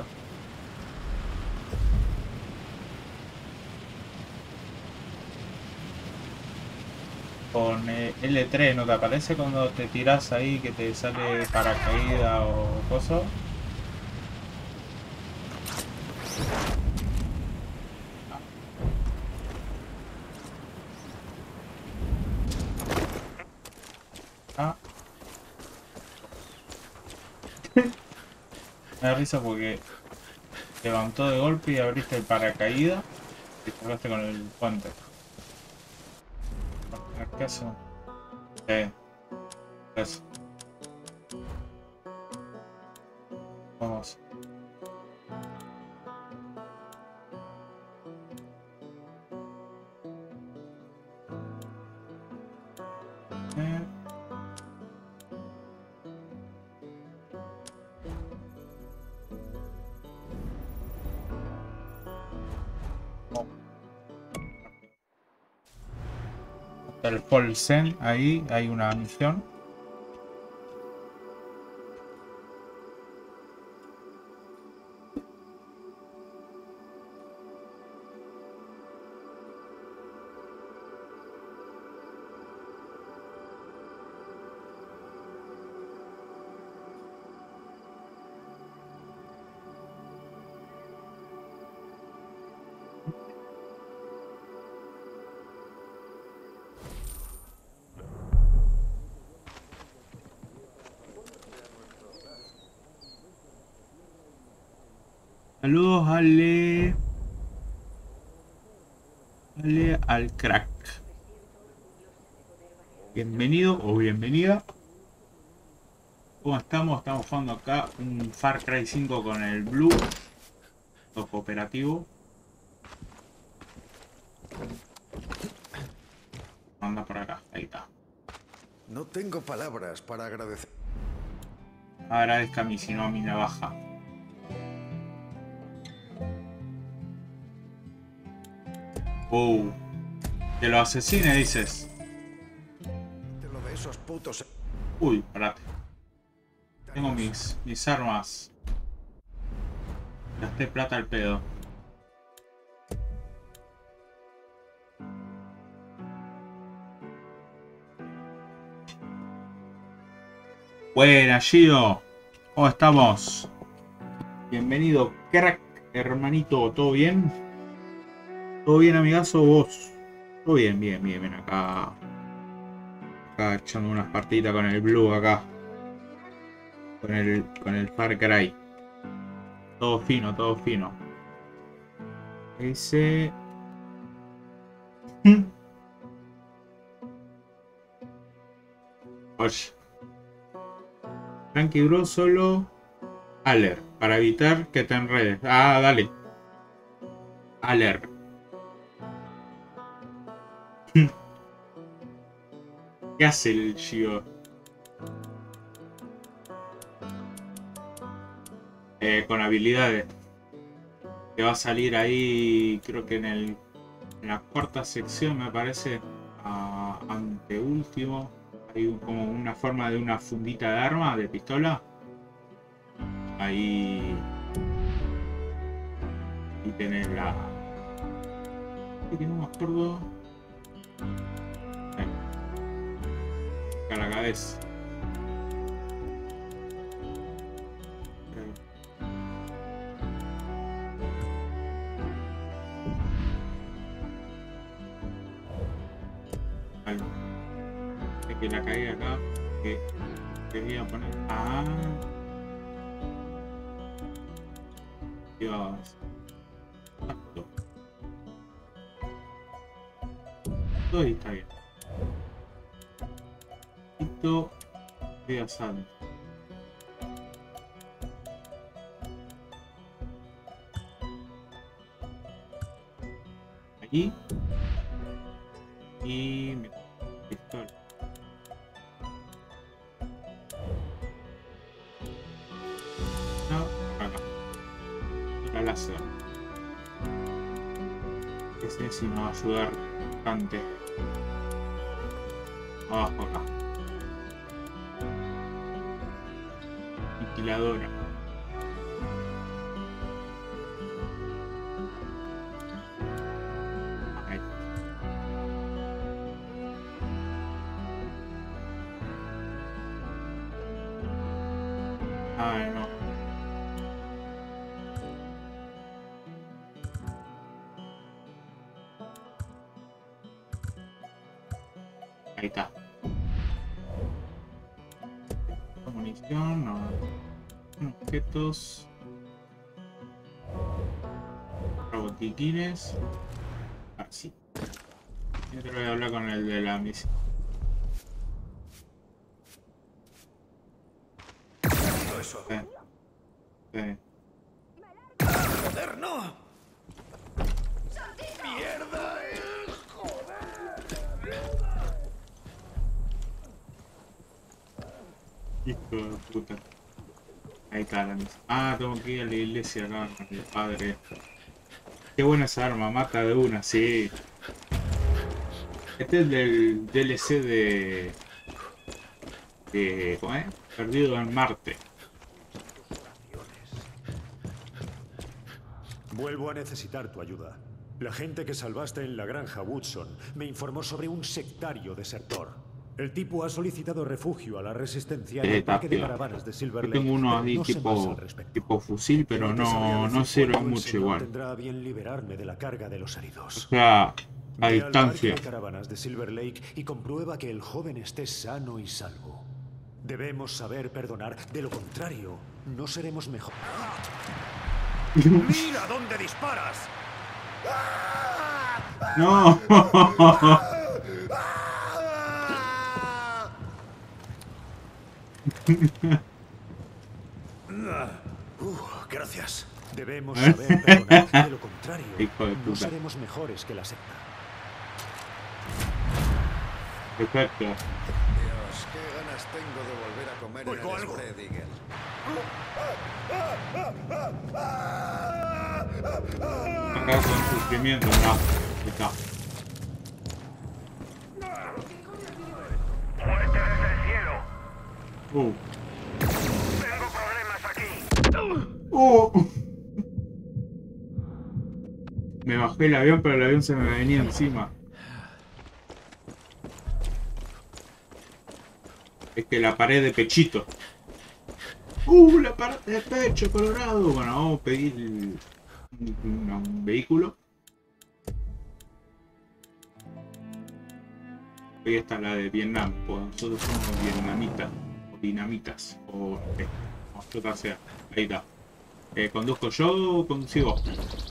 Con L3, ¿no te aparece cuando te tiras ahí que te sale paracaídas o cosas? Ah. Me da risa porque levantó de golpe y abriste el paracaídas y te quedaste con el puente. ¿Qué hace? Eso. Vamos. El Polsen, ahí hay una misión. Saludos, Ale al crack. Bienvenido o bienvenida. ¿Cómo estamos? Estamos jugando acá un Far Cry 5 con el Blue. Todo cooperativo. Anda por acá, ahí está. No tengo palabras para agradecer. Agradezca a mí, si no a mi navaja. Que lo asesine, dices. Lo de esos putos. Uy, parate. Tengo mis armas. Gasté plata al pedo. Buena, Gio. ¿Cómo estamos? Bienvenido, crack, hermanito. ¿Todo bien? ¿Todo bien, amigazo? ¿Vos? Todo bien, bien, bien, bien. Acá echando unas partiditas con el Blue acá. Con el Far Cry. Todo fino, todo fino. Dice... Oye. Tranqui, bro, solo... Alert. Para evitar que te enredes. Ah, dale. Alert. ¿Qué hace el Gio? Con habilidades. Que va a salir ahí, creo que en la cuarta sección me parece. Anteúltimo. Hay como una forma de una fundita de arma, de pistola. Ahí. Y tenés la... que no me acuerdo. A la cabeza. Vale. Es que la caí acá. Que quería poner. Ah. Dios. Todo ahí está bien. Esto voy asando. Allí. Y me pistola. No, acá. La láser. sí, nos va a ayudar bastante. Abajo acá. Aniquiladora. Ahí. Ah, no. Ahí está. Munición, no. Objetos. Botiquines. Así. Yo te voy a hablar con el de la misión. ¡Joder, no! ¡Mierda! Hijo de puta. Ahí está la misión. Ah, tengo que ir a la iglesia acá con el padre. Qué buena esa arma, mata de una, sí. Este es del DLC ¿cómo es? Perdido en Marte. Vuelvo a necesitar tu ayuda. La gente que salvaste en la granja Woodson me informó sobre un sectario desertor. El tipo ha solicitado refugio a la resistencia en el parque de caravanas de Silver Lake. Yo tengo uno ahí tipo fusil, pero no sirve mucho igual. Tendrá bien liberarme de la carga de los heridos. O sea, a Ve distancia. al parque de caravanas de Silver Lake y comprueba que el joven esté sano y salvo. Debemos saber perdonar, de lo contrario, no seremos mejor. ¡Mira dónde disparas! No. Gracias. Debemos saber perdonar, de lo contrario, no seremos mejores que la secta. Perfecto. Dios, qué ganas tengo de volver a comer Oigo en el algo. Spread Eagle. Acá con sufrimiento, no. Ahí está. ¡Muerte desde el cielo! ¡Tengo problemas aquí! Me bajé el avión, pero el avión se me venía encima. Es que la pared de pechito. La pared de pecho, Colorado. Bueno, vamos a pedir un vehículo. Ahí está la de Vietnam, pues nosotros somos vietnamitas, o dinamitas, o como sea. Ahí está. ¿Conduzco yo o conducí vos?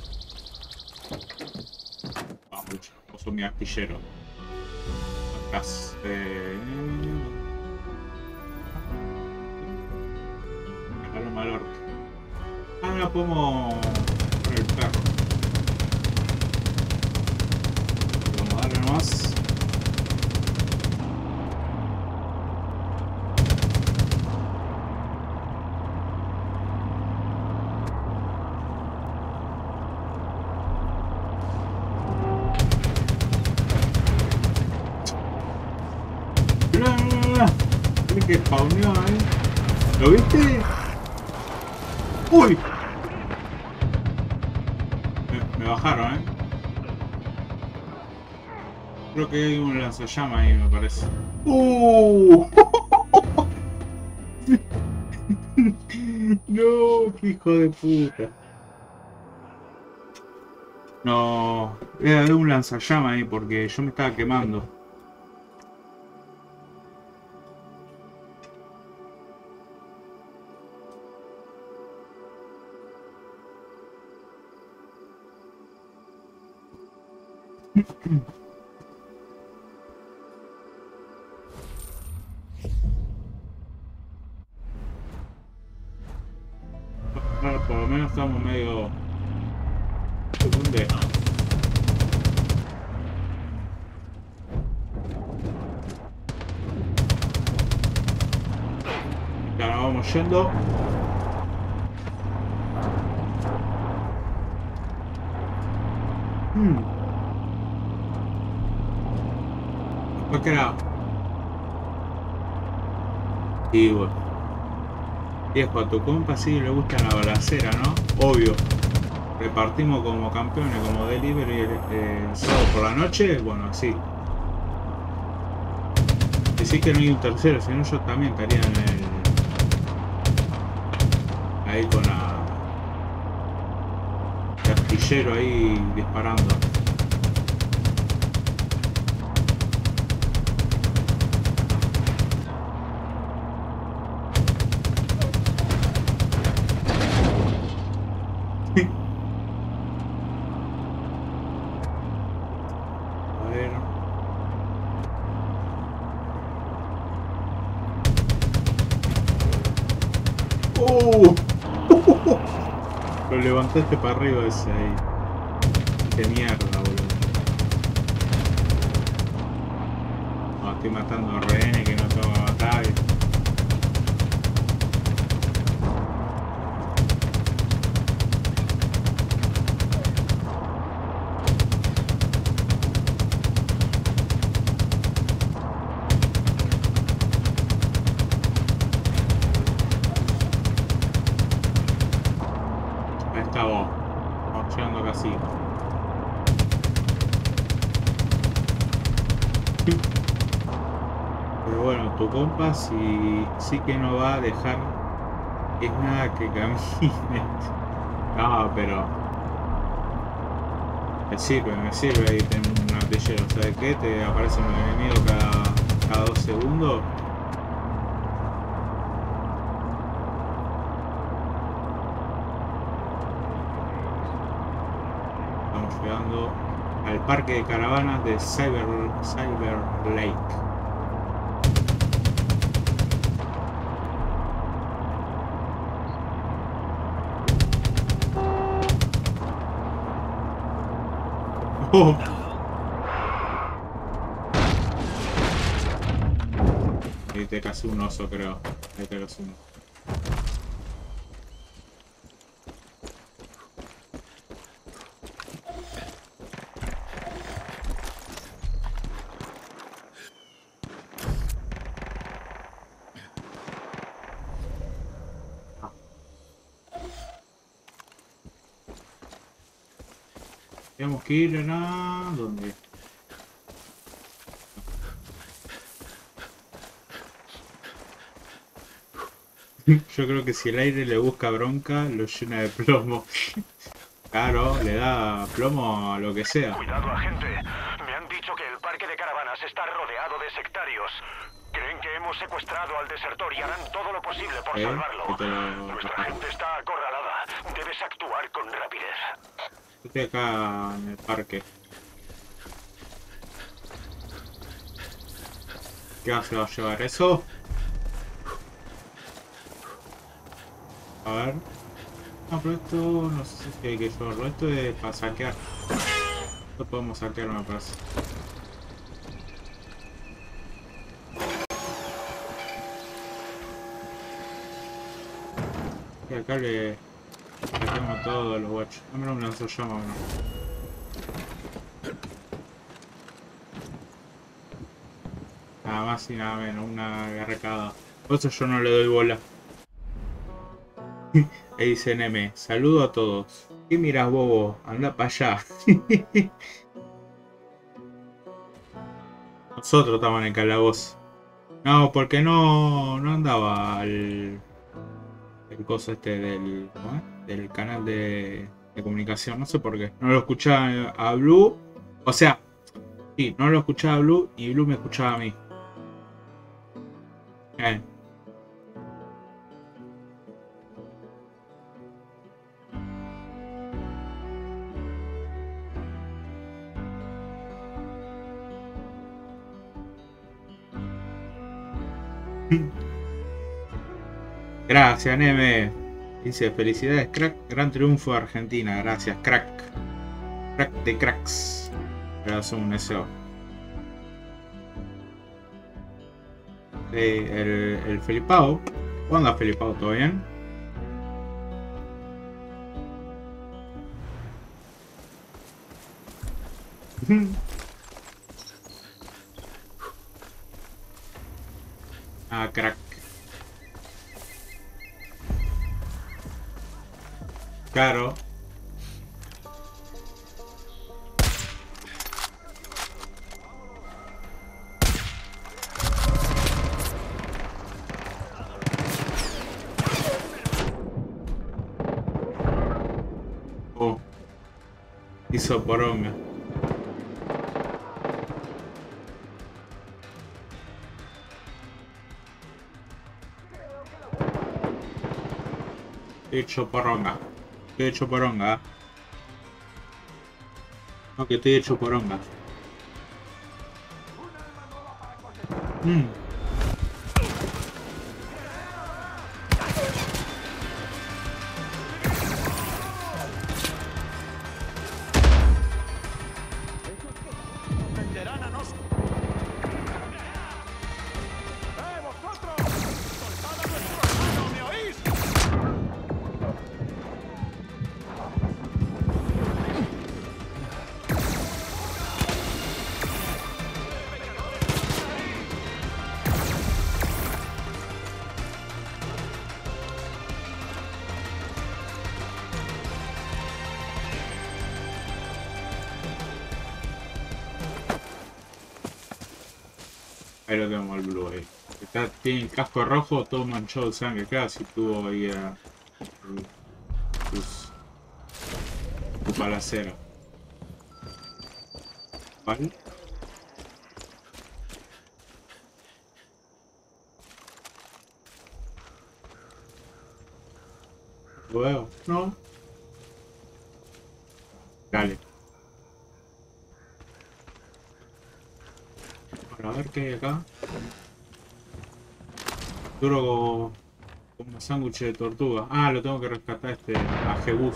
Vamos, vos sos mi artillero. Acá, Paloma al orto. Ahora podemos poner el perro. Vamos a darle nomás. Que spawneó ahí. ¿Lo viste? ¡Uy! Me bajaron, Creo que hay un lanzallamas ahí, me parece. No, qué hijo de puta. No, era de un lanzallamas ahí porque yo me estaba quemando. Bueno, por lo menos estamos medio... ¿Dónde? Ya nos vamos yendo. ¿Por qué era? Y bueno. Viejo, a tu compa sí le gusta la balacera, ¿no? Obvio. Repartimos como campeones, como delivery sábado por la noche. Bueno, así. Decís que no hay un tercero, si no yo también estaría en el... ahí con el artillero ahí disparando. A ver. Lo levantaste para arriba ese ahí. De mierda, boludo. No, estoy matando a rehenes que no tengo que matar. Vamos llegando casi. Pero bueno, tu compa sí que no va a dejar es nada que camine. No, pero me sirve ahí tener un artillero. ¿Sabes qué? Te aparece un enemigo cada 2 segundos. Llegando al parque de caravanas de Cyber Lake. Oh. Ahí te casi un oso, creo. Ahí te casi un oso. Tenemos que ir a... ¿dónde? Yo creo que si el aire le busca bronca, lo llena de plomo. Claro, le da plomo a lo que sea. Cuidado, agente. Me han dicho que el parque de caravanas está rodeado de sectarios. Creen que hemos secuestrado al desertor y harán todo lo posible por salvarlo. Nuestra gente está acorralada. Debes actuar con rapidez. Estoy acá en el parque. ¿Qué se va a llevar eso? A ver. No, pero esto no sé si hay que llevarlo. Esto es para saquear. Esto podemos saquear, me parece. Y acá le saquemos todos los guachos. Dame un lanzallamas, ¿no? Nada más y nada menos, una garracada. Por eso yo no le doy bola. Ahí dice NM, saludo a todos. ¿Qué miras, bobo? Anda para allá. Nosotros estamos en el calabozo. No, porque no andaba el coso este del, ¿no? Del canal de comunicación. No sé por qué. No lo escuchaba a Blue. O sea, sí, no lo escuchaba a Blue y Blue me escuchaba a mí. Gracias, Neme. Dice, felicidades, crack. Gran triunfo de Argentina. Gracias, crack. Crack de cracks. Gracias, un deseo. El Felipao. ¿Cómo anda, Felipao? ¿Todo bien? Ah, crack. Claro. Oh. Hizo poronga. Hecho poronga. Estoy hecho poronga. No, que estoy hecho poronga. ¡Venderán a nos! ¡Vosotros! ¡Soltad a nuestro hermano! ¿Me oís? Ahí lo tenemos al Blue ahí. Tiene el casco rojo, todo manchado de sangre. Casi tuvo ahí a su balacera. ¿Vale? ¿Lo veo? No. Dale. A ver qué hay acá. Duro como sándwich de tortuga. Ah, lo tengo que rescatar a Jebus.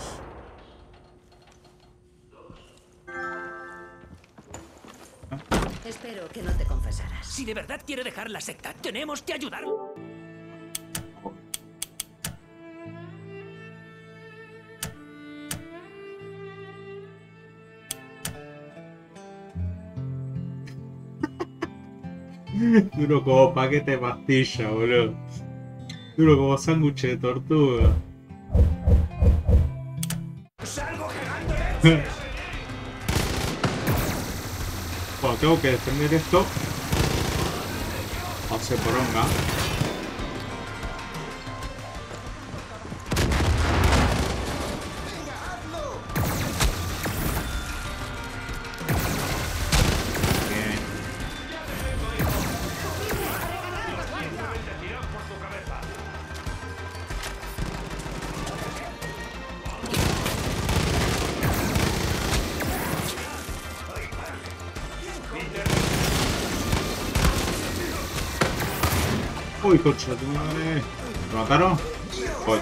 Espero que no te confesaras. Si de verdad quiere dejar la secta, tenemos que ayudarlo. Duro como paquete de pastilla, boludo. Duro como sándwich de tortuga. Bueno, tengo que defender esto. Hace poronga. Uy, coche, tu madre. ¿Lo mataron? Voy.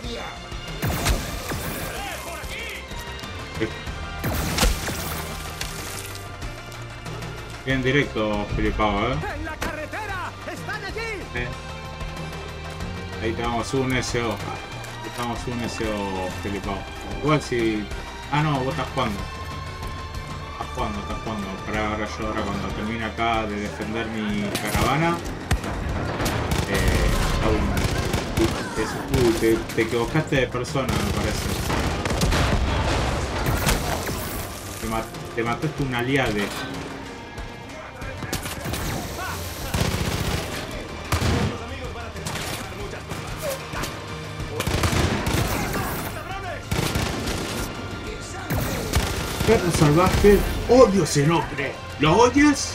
Bien directo, flipado, ¡En la carretera! ¡Están allí! Ahí tenemos un SO. Estamos un SO flipado. Igual si... Ah, no, vos estás jugando. Estás jugando. Para ahora yo, cuando termine acá de defender mi caravana... te equivocaste de persona, me parece. Te mataste un aliade. Perro salvaje, odio ese nombre. ¿Lo oyes?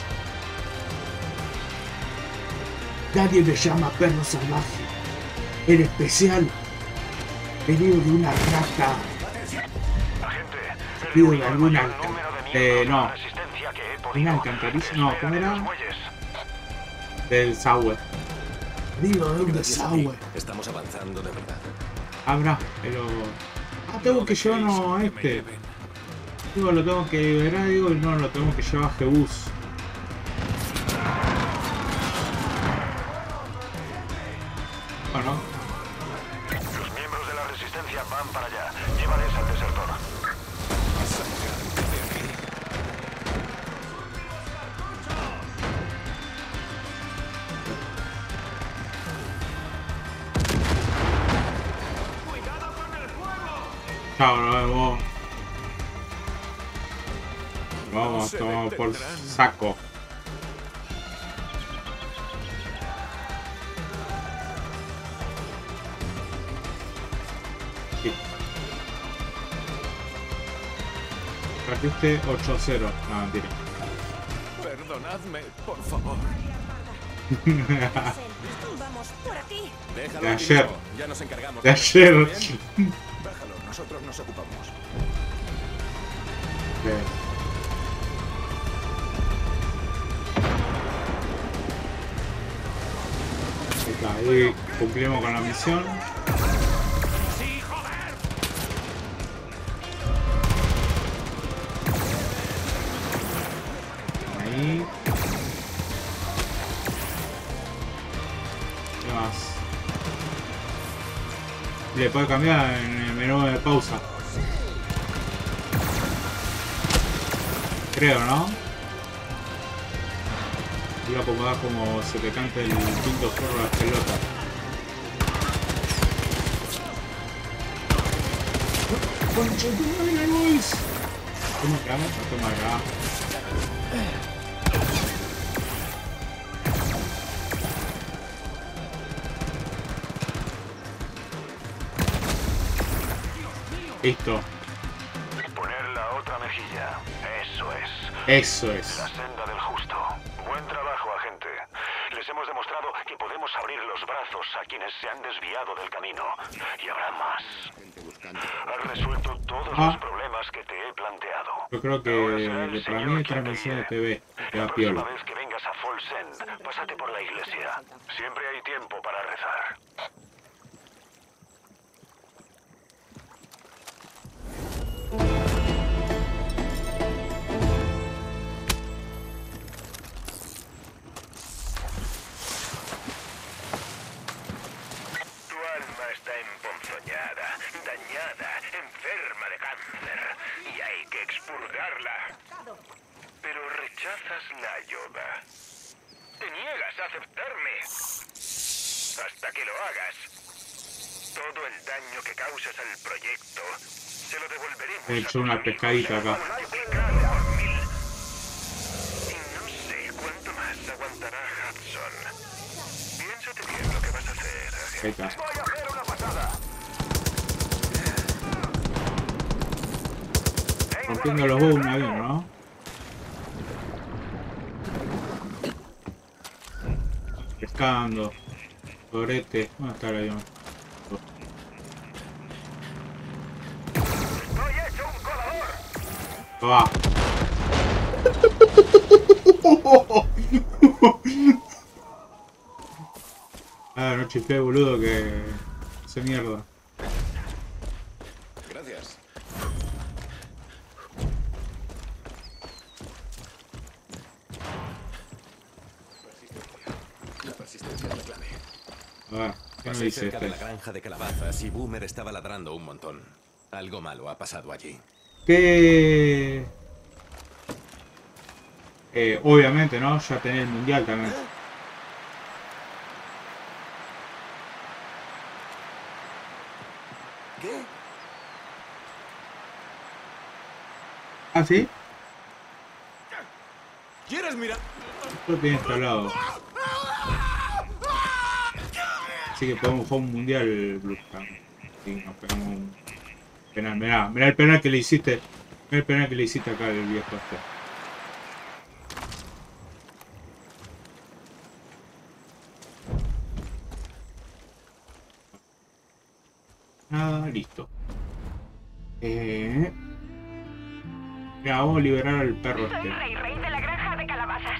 Nadie me llama perro salvaje. En especial, venido de una rata. Venido de alguna no. ¿Una alcantarilla? No, ¿cómo era? Del desagüe. Venido de un desagüe. Estamos avanzando de verdad. Habrá, pero... Ah, tengo que llevarnos a este. Digo, lo tengo que liberar, digo, y no, lo tengo que llevar a Jebus. Bueno. Los miembros de la resistencia van para allá. Llévales al desertor. Chao, nos vemos. Vamos, tomamos por saco. Sí. Partiste 8-0. No, mentira. Perdonadme, por favor. Vamos, por aquí. Déjalo De aquí ayer. mismo, ya nos encargamos. De ayer. ¿Bien? Déjalo, nosotros nos ocupamos. Ahí cumplimos con la misión. Ahí. ¿Qué más? Le puede cambiar en el menú de pausa. Creo, ¿no? Voy a acomodar como se te cante el quinto forro de la pelota. ¡Concha tu madre, boys! ¿Cómo que hago? No toma acá. Listo. Poner la otra mejilla. Eso es. Eso es. La senda del justo. Buen trabajo, agente. Les hemos demostrado que podemos abrir los brazos a quienes se han desviado del camino. Y habrá más. Has resuelto todos los problemas que te he planteado. Yo creo que para mí es transmisión de TV. Queda piola. Cada vez que vengas a Folsen, pásate por la iglesia. Siempre hay tiempo para rezar. Está emponzoñada, dañada, enferma de cáncer y hay que expurgarla. Pero rechazas la ayuda. Te niegas a aceptarme. Hasta que lo hagas, todo el daño que causas al proyecto se lo devolveremos. He hecho una pescadita acá. Y no sé cuánto más aguantará Hudson. Piénsate bien lo que vas a hacer, agente. Ahí está. Voy a hacer una patada. Rompiendo los huevos un avión, ¿no? Pescando. Torete. ¿Dónde está el avión? Estoy hecho un colador. Va. Ah, no chiflé, boludo, que hace mierda. Gracias. La persistencia es la clave. A ver, ¿qué me Pasé dice cerca de este? la granja de calabazas y Boomer estaba ladrando un montón. Algo malo ha pasado allí. Que obviamente, ¿no? Ya tenía el mundial también. ¿Qué? ¿Ah, sí? ¿Quieres mirar? Lo tenía instalado. Así que podemos jugar un mundial, Blue. Sí, nos pegamos un penal. Mirá el penal que le hiciste. Mirá el penal que le hiciste acá al viejo este. Nada, listo. Mira, vamos a liberar al perro Soy este. rey de la granja de calabazas.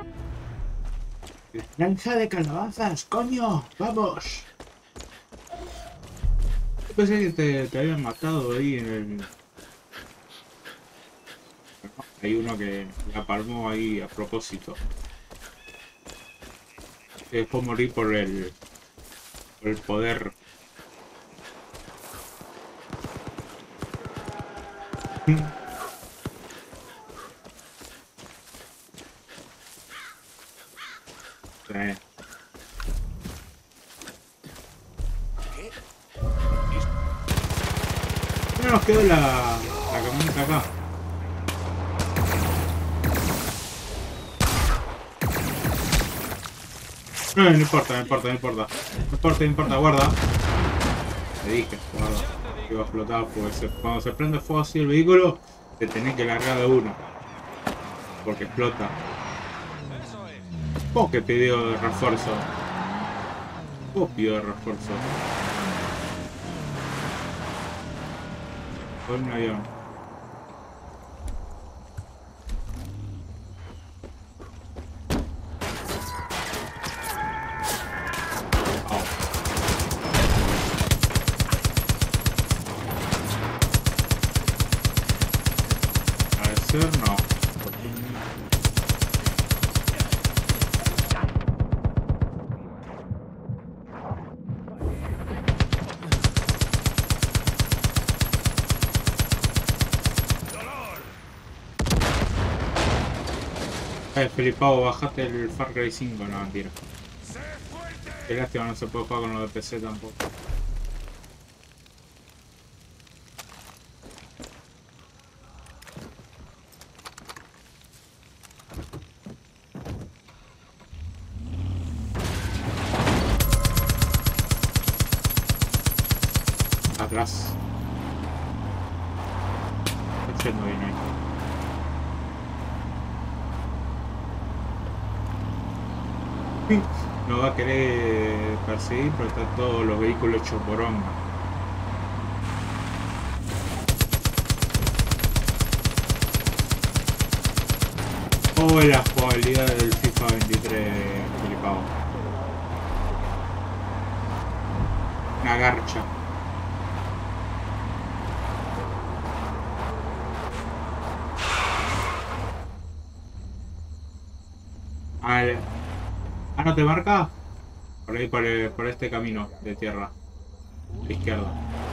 ¡Granja de calabazas, coño! ¡Vamos! Yo pensé que te habían matado ahí en el... Hay uno que la palmó ahí a propósito. Se dejó morir por el poder. No. nos quedó la camioneta acá. No importa, guarda. Te dije, guarda, que va a flotar, porque cuando se prende fuego así el vehículo, te tenés que largar de uno. Porque explota. ¿Cómo que pidió de refuerzo? ¿Cómo pidió de refuerzo? Con un avión. No. Felipao, bajate el Far Cry 5, no, mentira. Qué lástima, no se puede jugar con los de PC tampoco. Atrás. Está yendo bien ahí. No va a querer perseguir, pero están todos los vehículos hechos por honga. Oh, la jugabilidad del FIFA 23, Felipao. Una garcha. Ah, ¿no te marca? Por ahí, por este camino de tierra. A la izquierda.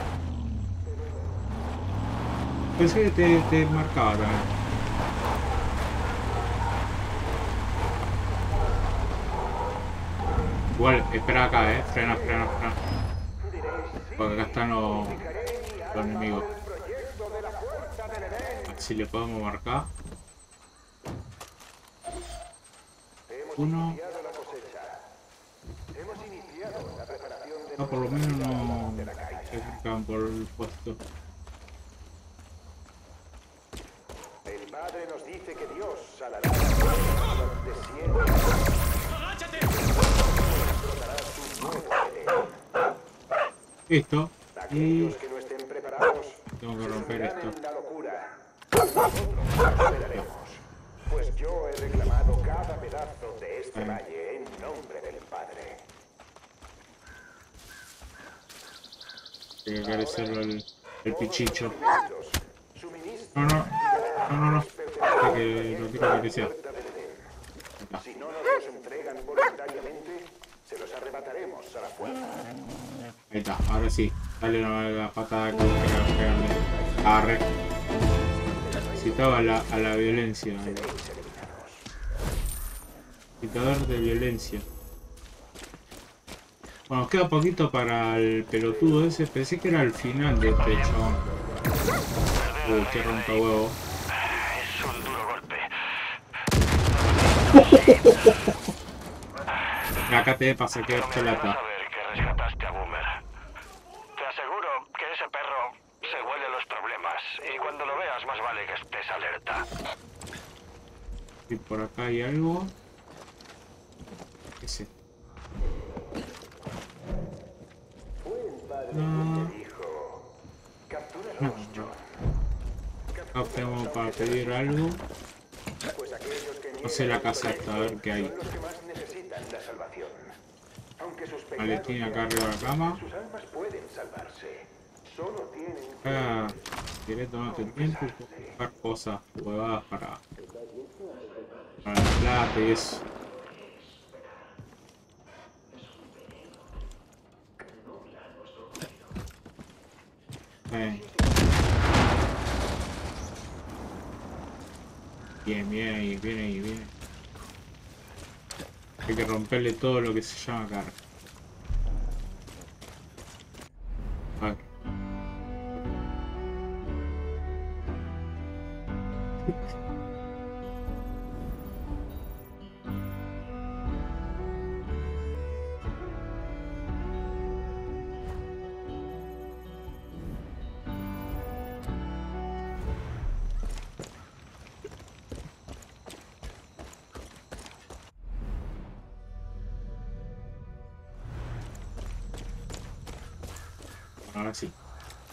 Pensé que te marcaba también. Igual, espera acá, frena. Porque acá están los enemigos. Si le podemos marcar. Uno. No, por lo menos no se acercan por el puesto. El Padre nos dice que Dios salará los desiertos. Listo. Y Aquellos que no estén preparados tengo que romper esto. en la locura. Nosotros esperaremos, pues yo he reclamado cada pedazo de este valle en nombre del Padre. Tiene que acariciarlo el pichicho. No. Que lo quiero acariciar. Si no nos los entregan voluntariamente, se los arrebataremos a la fuerza. Ahí está, ahora sí. Dale la patada que pegarle. Arre. Citaba a la violencia. Citador de violencia. Bueno, queda poquito para el pelotudo ese. Pensé que era el final de este chabón. Uy, qué rompa huevo. Es un duro golpe. Acá te pasa que esto lata. Que rescataste a Boomer. Te aseguro que ese perro se huele los problemas. Y cuando lo veas, más vale que estés alerta. Y por acá hay algo. ¿Qué es esto? No. Acá tengo para pedir algo. No sé la casa esta, a ver qué hay. Maletín acá arriba de la cama. Acá querés tomarte el tiempo y buscar cosas huevadas para la plata y eso. Bien ahí. Hay que romperle todo lo que se llama carga. Ahora sí.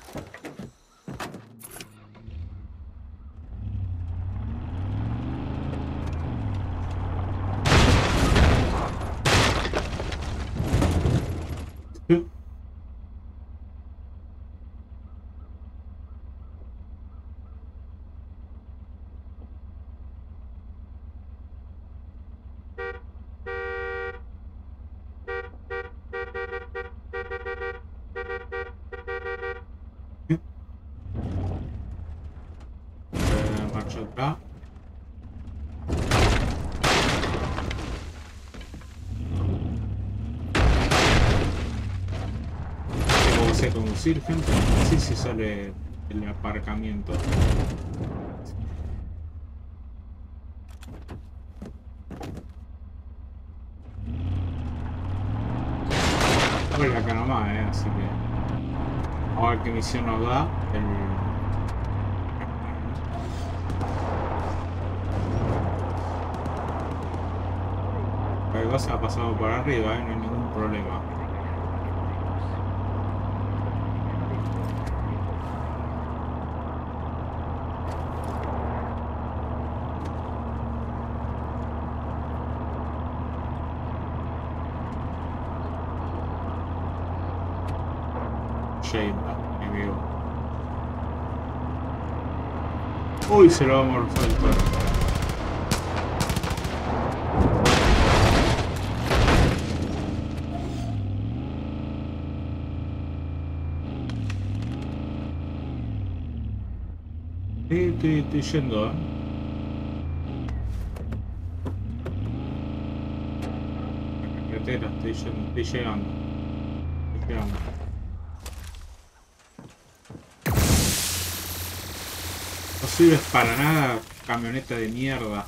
Marcha atrás. ¿Cómo sé conducir, gente? Así se sale el aparcamiento. Bueno, acá nomás, así que vamos a ver qué misión nos da el cosa ha pasado por arriba, no hay ningún problema. Enemigo. Uy, se lo va a morfar el perro. Estoy yendo, La carretera, estoy llegando. No sirves para nada, camioneta de mierda.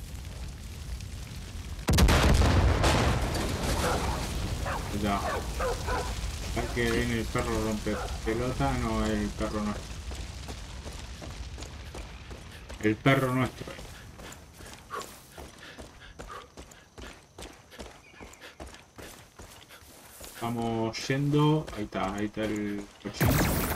Ya. Hay que viene el perro rompe pelota, no, el perro no. El perro nuestro. Estamos yendo. Ahí está el cochín.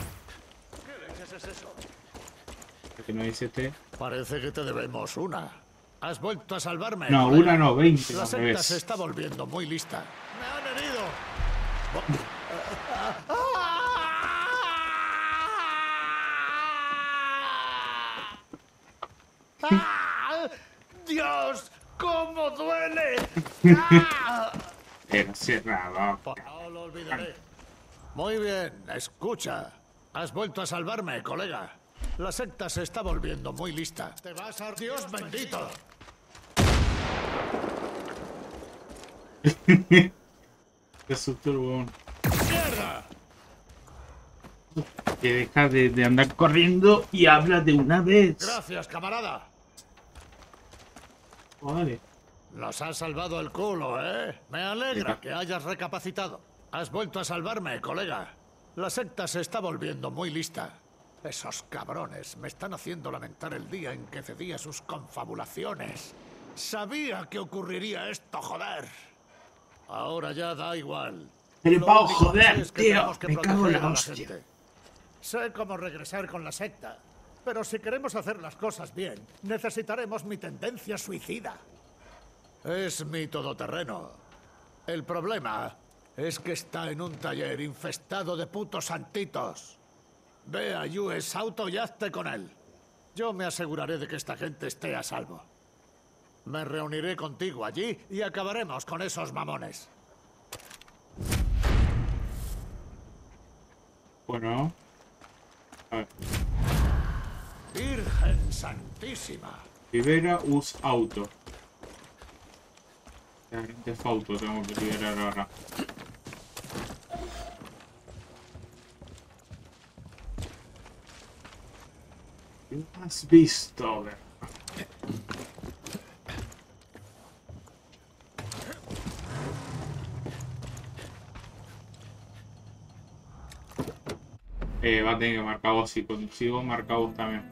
Que no dice este. Parece que te debemos una. Has vuelto a salvarme. No, una no, 20. La secta se está volviendo muy lista. ¡Me han herido! ¡Ah! ¡Dios! ¡Cómo duele! ¡Ah! Cerrado. No lo olvidaré. Muy bien, escucha. Has vuelto a salvarme, colega. La secta se está volviendo muy lista. ¡Te vas a... ¡Dios bendito! Qué asustó el huevón. ¡Mierda! Que deja de andar corriendo y habla de una vez. Gracias, camarada. Vale. Nos has salvado el culo, ¿eh? Me alegra que hayas recapacitado. Has vuelto a salvarme, colega. La secta se está volviendo muy lista. Esos cabrones me están haciendo lamentar el día en que cedí a sus confabulaciones. Sabía que ocurriría esto, joder. Ahora ya da igual. El pavo, joder, tío. Me cago en la hostia. Sé cómo regresar con la secta. Pero si queremos hacer las cosas bien, necesitaremos mi tendencia suicida. Es mi todoterreno. El problema es que está en un taller infestado de putos santitos. Ve a US Auto y hazte con él. Yo me aseguraré de que esta gente esté a salvo. Me reuniré contigo allí y acabaremos con esos mamones. Bueno. A ver. Virgen Santísima. Libera US Auto. Este auto tengo que liberar ahora. ¿Qué has visto? Va a tener que marcar vos. Si vos marcás vos también.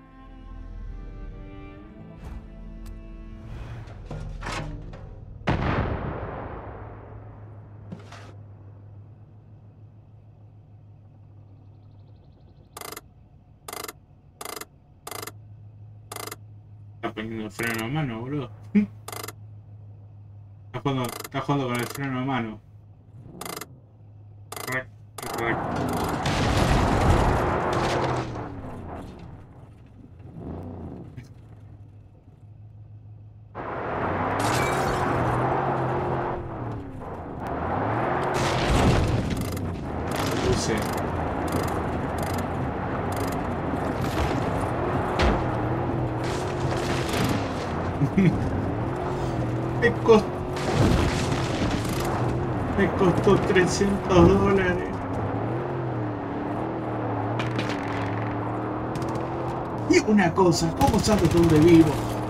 Está poniendo el freno a mano, boludo. Está jugando con el freno a mano. Me costó $300. Y una cosa, ¿cómo sabes dónde vivo?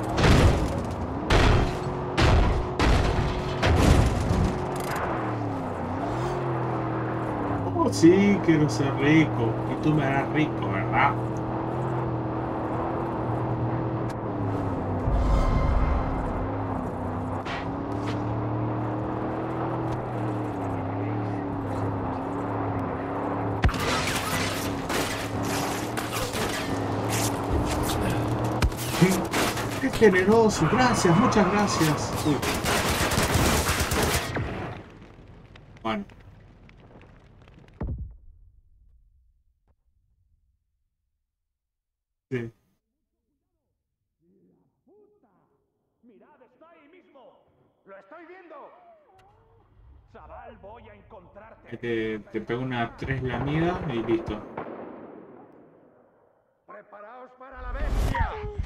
Oh, sí, quiero ser rico. Y tú me harás rico, ¿verdad? Generoso, gracias, muchas gracias. Uy. Bueno. Sí. Mirad, está ahí mismo. Lo estoy viendo. Chaval, voy a encontrarte. Te pego una 3 lamidas y listo. Preparaos para la bestia.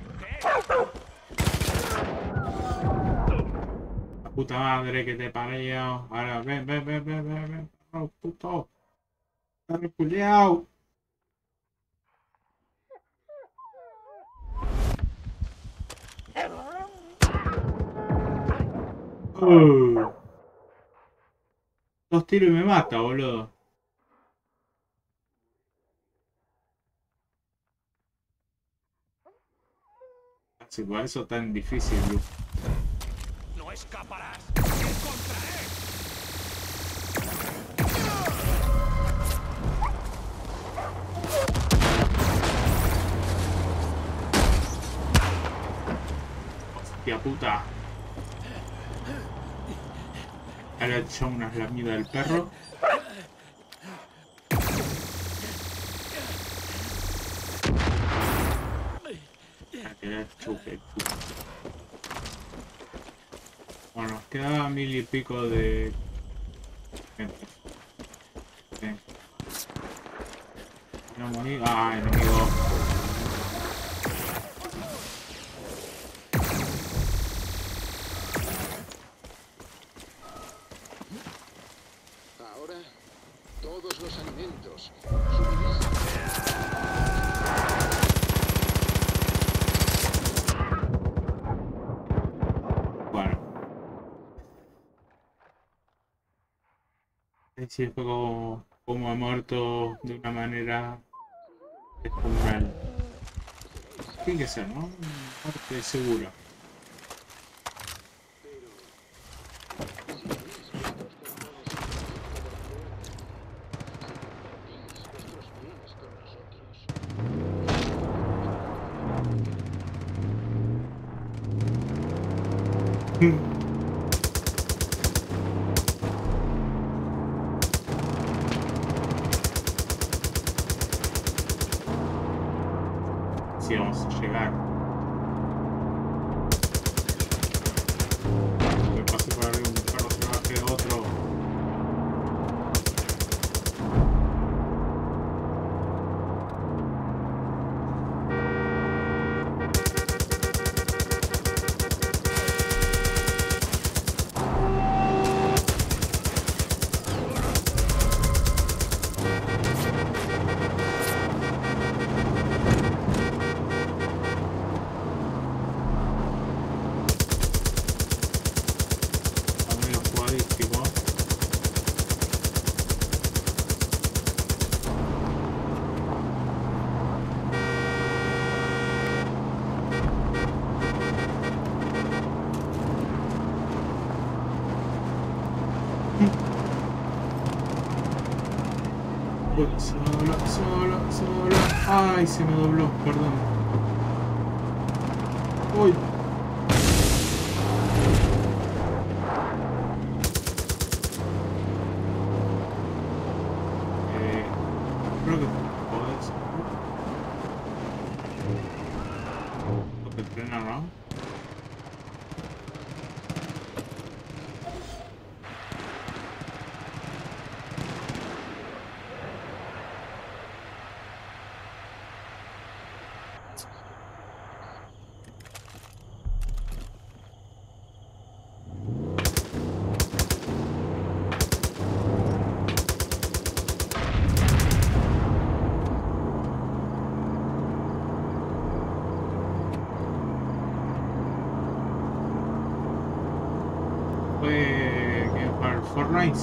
La puta madre que te parió. Ahora ven. Oh, puto. Está repuleado. Dos tiros y me mata, boludo. Así por eso tan difícil, Lu. No escaparás. ¡Te encontraré! Hostia puta. Ahora echó una lamida del perro. Bueno, nos quedaba 1000 y pico de gente. Sí. No morí. Ah, enemigo. Ahora, todos los alimentos. Si es como ha muerto de una manera descomunal. Tiene que ser, ¿no? Muerte segura. Si vamos a llegar. Me pasé por arriba un carro, se baje otro. Uy, solo. Ay, se me dobló, perdón. Uy. Creo que podés. Lo que frena, ¿no? Para el Fortnite.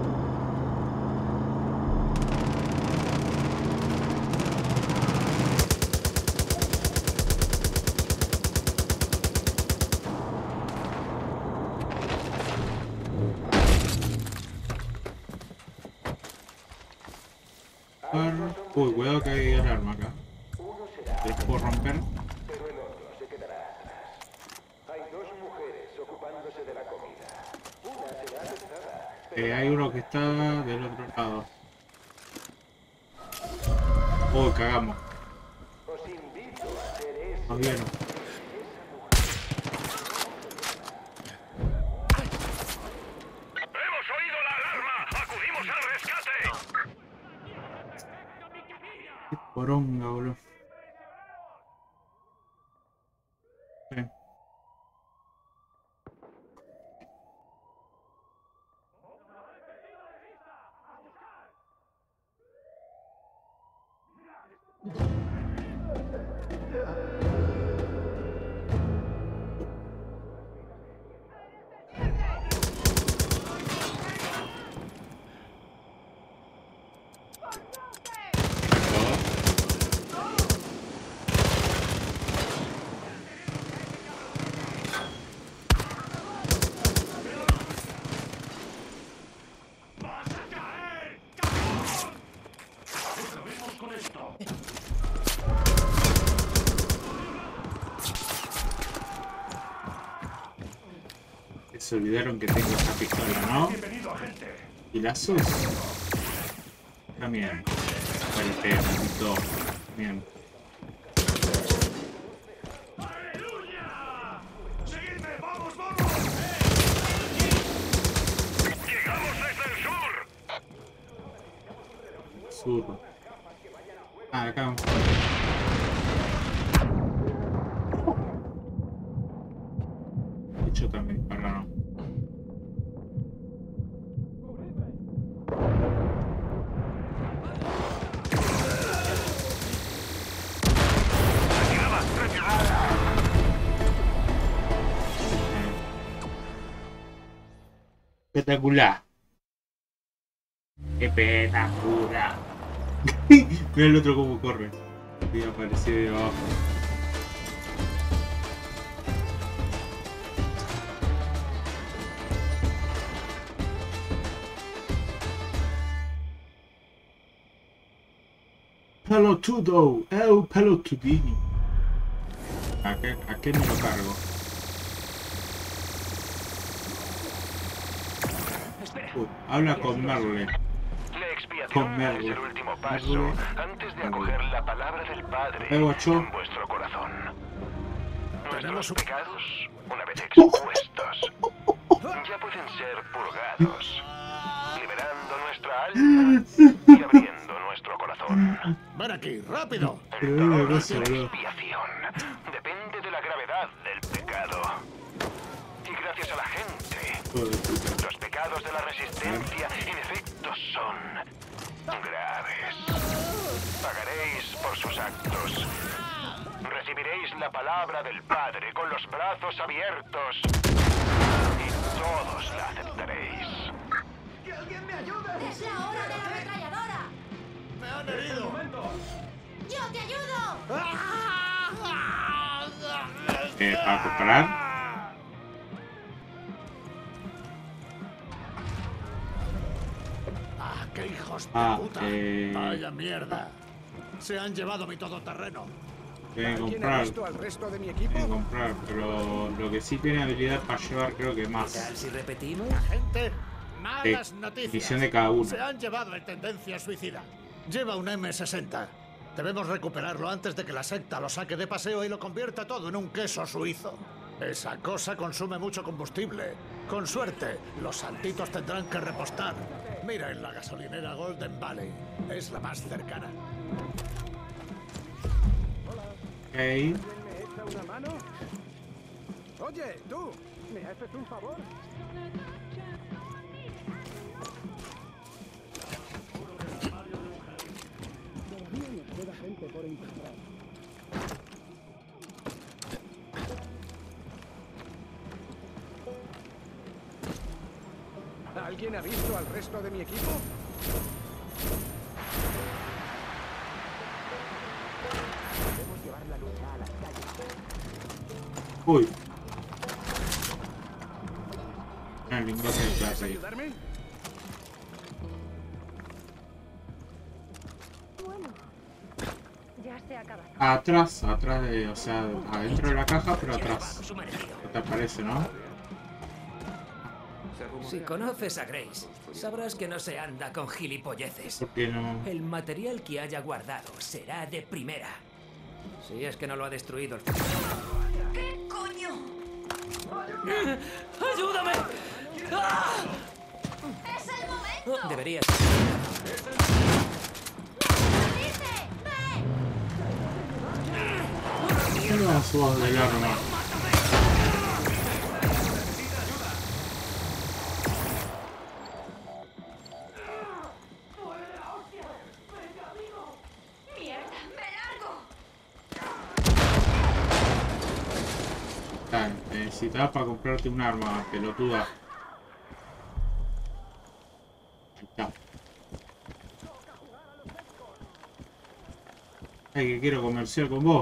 Uy, cuidado que hay alarma acá. ¿Los puedo romper? Pero el otro se quedará atrás. Hay dos mujeres ocupándose de la comida. Una será arrestada. Hay uno que está del otro lado. Uy, cagamos. Os invito a hacer eso. Nos vieron. ¡Hemos oído la alarma! ¡Acudimos al rescate! Qué poronga, boludo. Sí. Se olvidaron que tengo esta pistola, ¿no? ¿Y lazos? También. Parece maldito. Bien. ¡Seguidme! ¡Vamos, vamos! ¡Llegamos desde el sur! Sur. Ah, acá. Yo también, para no. Espectacular. Espectacular. Mira el otro cómo corre. Y apareció de abajo. Pelotudo, el pelotudini. ¿A qué me lo cargo? Habla con Merle. La expiación es el último paso antes de acoger la palabra del Padre en vuestro corazón. Nuestros pecados, una vez expuestos, ya pueden ser purgados, liberando nuestra alma y abriendo nuestro corazón. ¡Ven aquí, rápido! El dolor de la expiación depende de la gravedad del pecado. Y gracias a la gente, los pecados de la resistencia en efecto son graves. Pagaréis por sus actos. Recibiréis la palabra del Padre con los brazos abiertos y todos la aceptaréis. ¡Que alguien me ayude! ¡Es la hora de la ametralladora! ¡Me han herido! ¡Yo te ayudo! ¿Para comprar? ¡Qué hijos de puta! ¡Vaya mierda! Se han llevado mi todoterreno. Tienen que comprar. Tienen que comprar, pero lo que sí tiene habilidad para llevar creo que más. ¿Qué tal si repetimos? Gente, malas noticias. Visión de cada uno. Se han llevado el tendencia suicida. Lleva un M60. Debemos recuperarlo antes de que la secta lo saque de paseo y lo convierta todo en un queso suizo. Esa cosa consume mucho combustible. Con suerte, los santitos tendrán que repostar. Mira en la gasolinera Golden Valley. Es la más cercana. Okay. ¿Me echa una mano? Oye, tú, ¿me haces un favor? Todavía nos queda gente por encontrar. ¿Alguien ha visto al resto de mi equipo? Debemos llevar la lucha a las calles. Uy. Ah, lingote de plata. ¿Puedes ayudarme? Bueno, ya se acaba. Atrás de, o sea, adentro de la caja, pero atrás. ¿Qué te parece, no? Si conoces a Grace, sabrás que no se anda con gilipolleces. ¿Por qué no? El material que haya guardado será de primera. Si es que no lo ha destruido el... ¿Qué coño? ¡Ayúdame! ¡Ah! ¡Es el momento! Deberías... No subas del arma. Necesitas para comprarte un arma, pelotuda. Ahí está. Ay, que quiero comerciar con vos.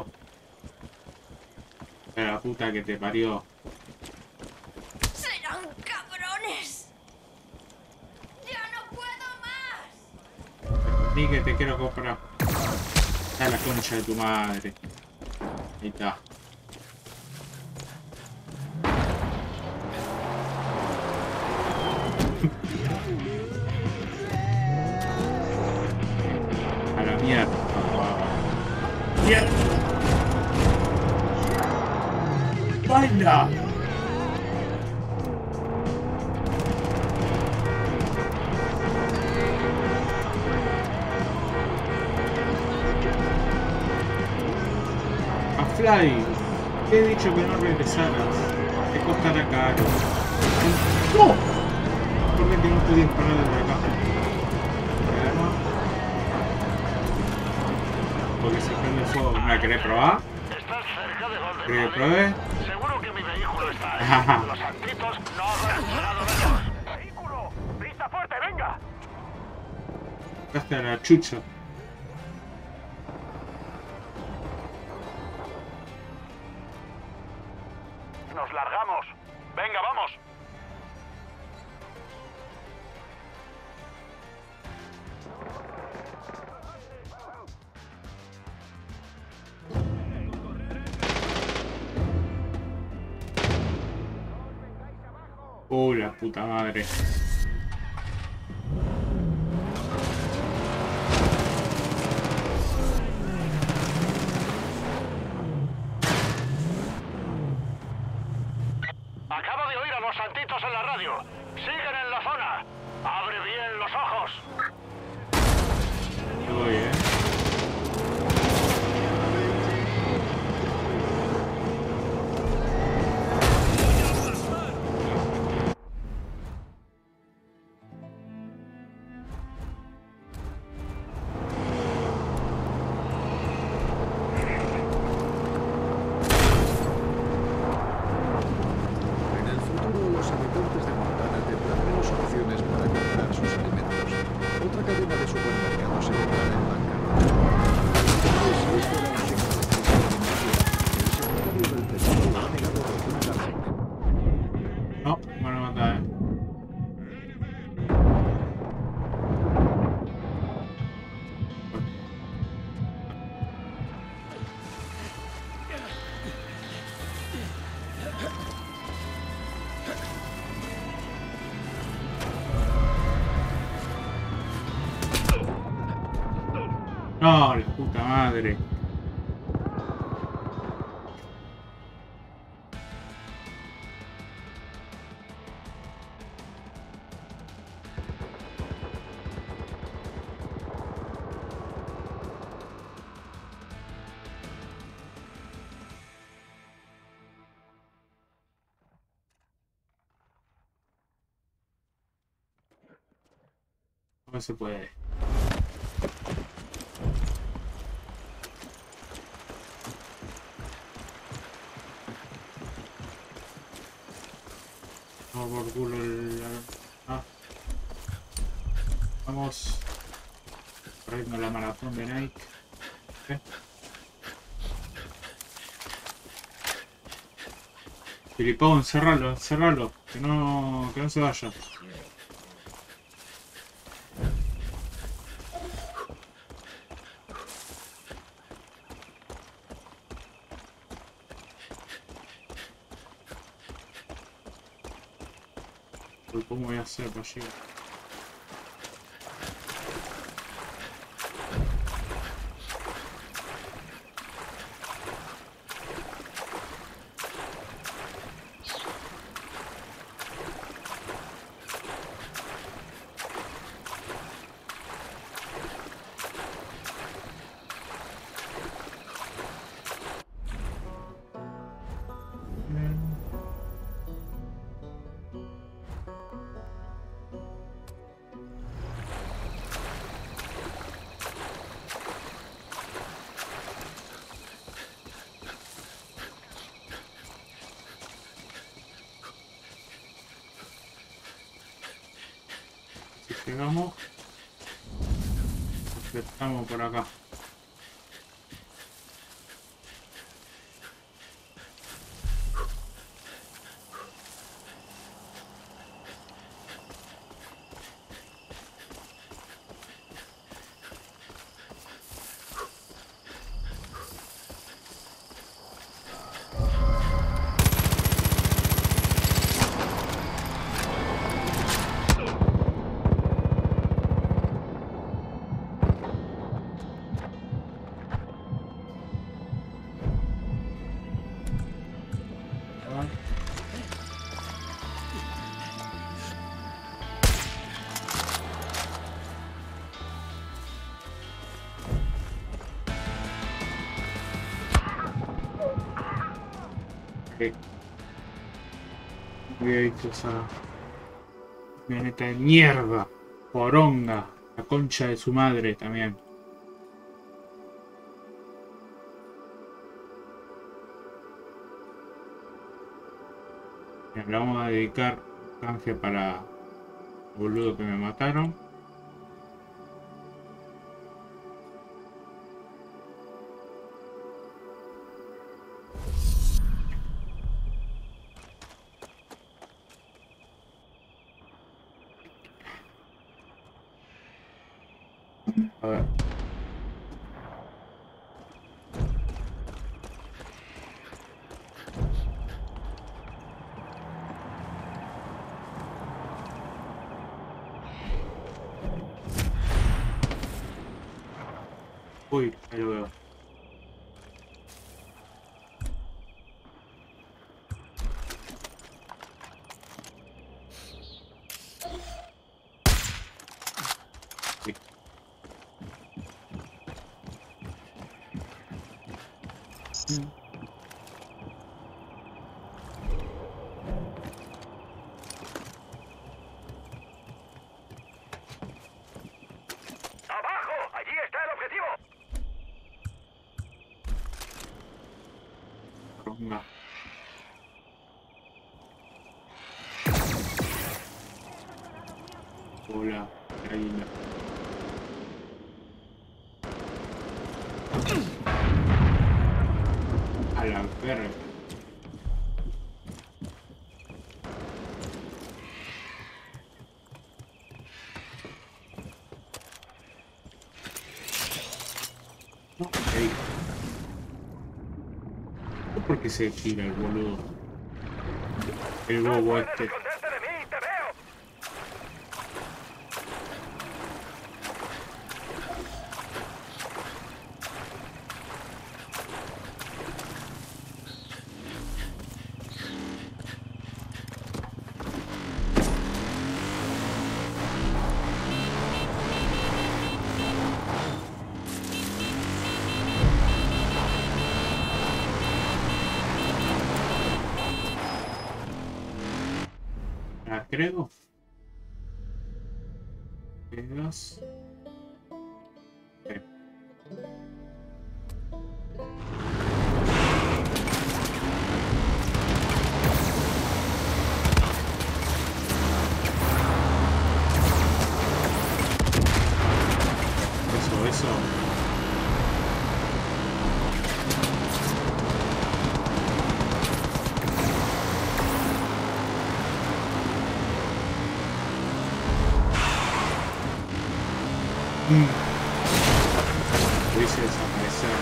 La puta que te parió. ¡Serán cabrones! ¡Ya no puedo más! Ni que te quiero comprar. Está la concha de tu madre. Ahí está. A la mierda. ¡Mierda! ¡Baila! A Fly, te he dicho que no regresaras. Te costará caro. ¡No! ¿Por qué no pude disparar desde acá? Porque se prende el fuego. ¿Me la querés probar? Estás cerca de Golden ¿Querés que Valley. pruebe? Seguro que mi vehículo está ahí. Los santitos no han recuperado de ellos. ¡Vehículo! ¡Pista fuerte, venga! Hasta la chucha. Nos largamos. Venga, vamos. La puta madre. Acabo de oír a los santitos en la radio. Siguen en la zona. Abre bien los ojos. Voy, No, la puta madre. No se puede. No, por culo Vamos. Corriendo la maratón de Nike. Filipón, cerralo, cerralo. Que no se vaya. ¿Cómo voy a hacer para llegar? Llegamos, estamos por acá. Había visto esa camioneta de mierda, poronga, la concha de su madre también. Bien, le vamos a dedicar canje para el boludo que me mataron. A ver. Uy, ahí lo veo. ¡Abajo! ¡Allí está el objetivo! Ronga. Hola, gallina. A la verga. No, ahí. ¿Por qué se gira el boludo? El bobo este. creo. Pegas. Eso. Lo hice desaparecer.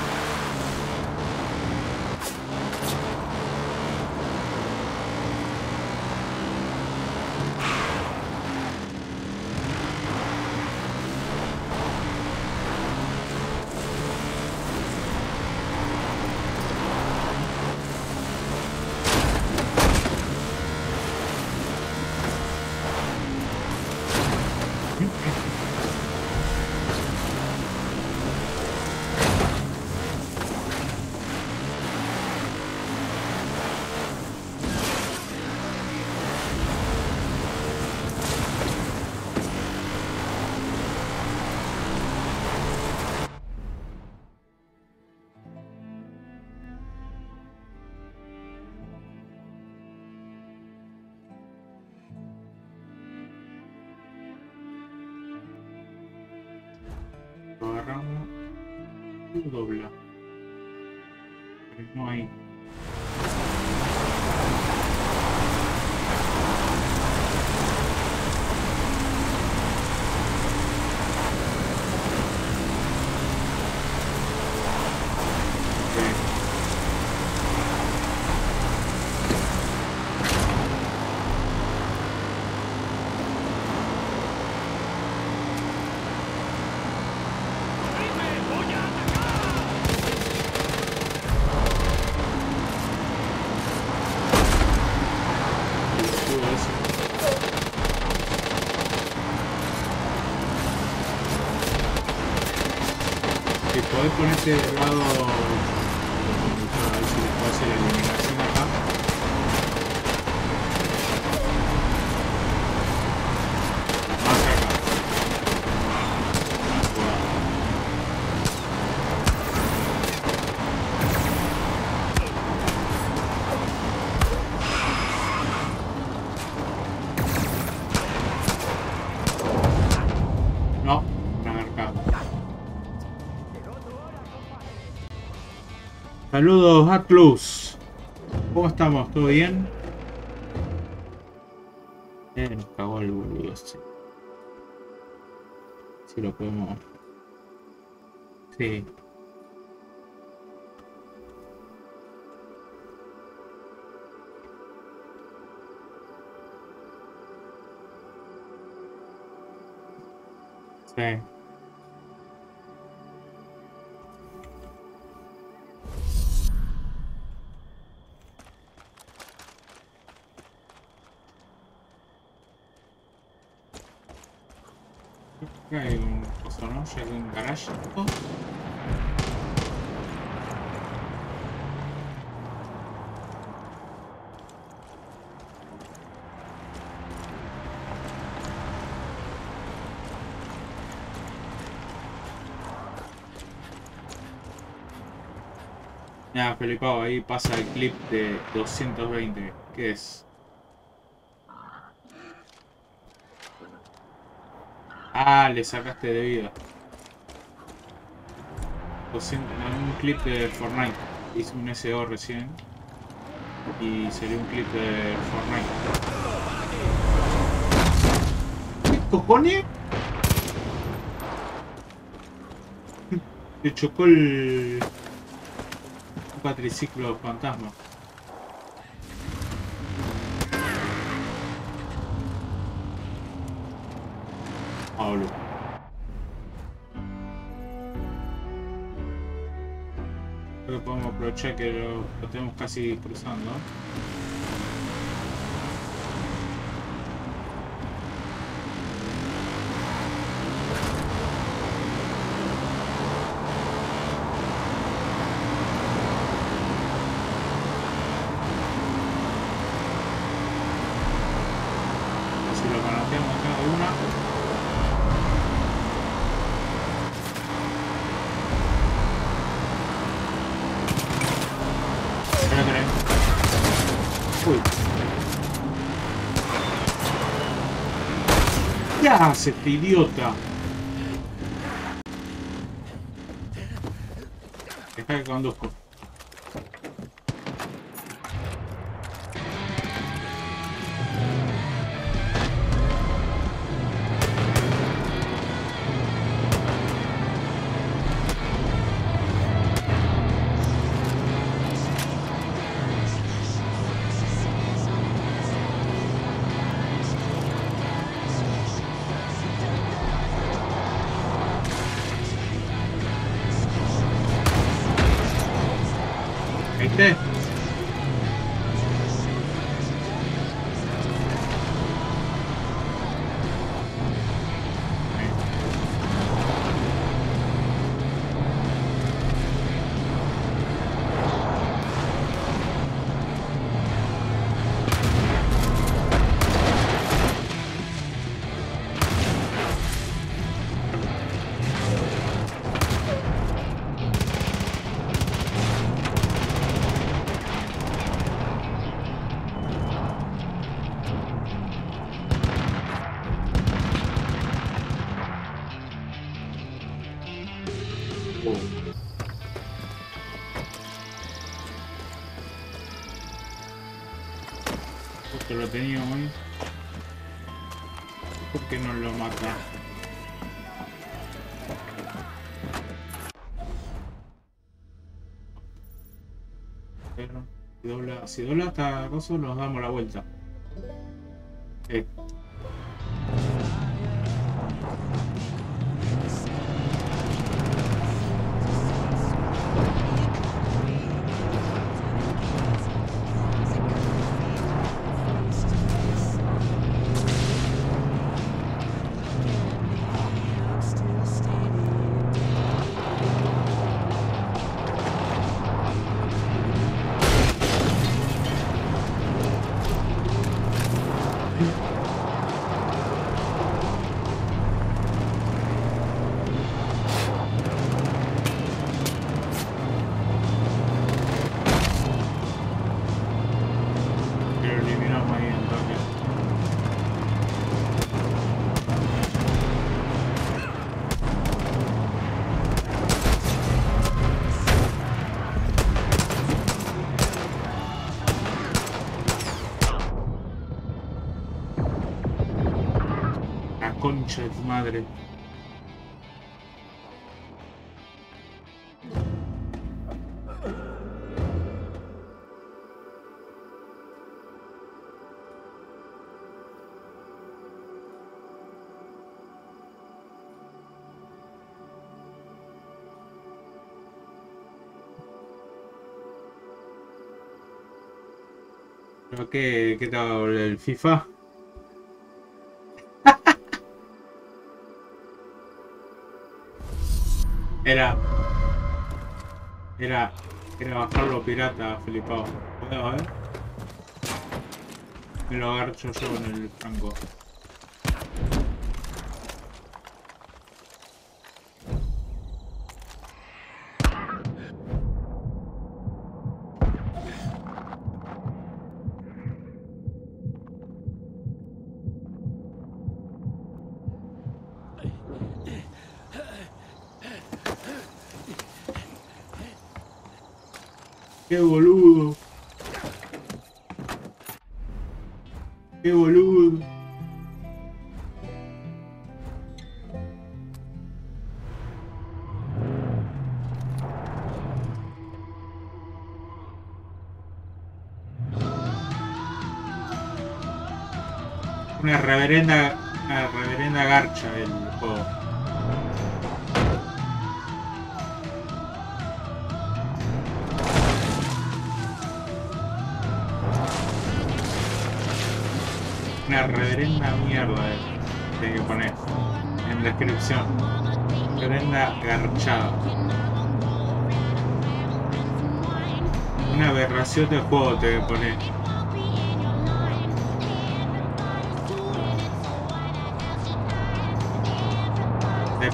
Lo agarramos y lo dobla. Pero no hay. Podés ponerte de lado a ver si les puedo hacer la eliminación acá. Más acá. No, acá. Saludos Atlus. ¿Cómo estamos? ¿Todo bien? Nos cagó el boludo este. Si lo podemos. Sí. Sí. Acá hay un coso, ¿no? Ya hay un garage. Oh. Ya, flipado, ahí pasa el clip de 220. ¿Qué es? Ah, le sacaste de vida. Un clip de Fortnite. Hice un SO recién. Y salió un clip de Fortnite. ¿Qué cojones? Le chocó el cuatriciclo fantasma. Pablo. Creo que podemos aprovechar que lo tenemos casi cruzando. una. Espera. Uy. ¿Qué hace este idiota? Deja que conduzco. ¿Viste? Justo lo tenía hoy. ¿Por qué no lo mata? Pero si dobla esta cosa nos damos la vuelta. Concha de tu madre. ¿Pero qué tal el FIFA? Era bajarlo pirata, flipado. A ver. Me lo agarcho yo en el franco. ¡Qué boludo! ¡Qué boludo! Una reverenda garcha el juego. Una reverenda mierda tiene que poner en descripción. Reverenda garchada. Una aberración de juego te que poner.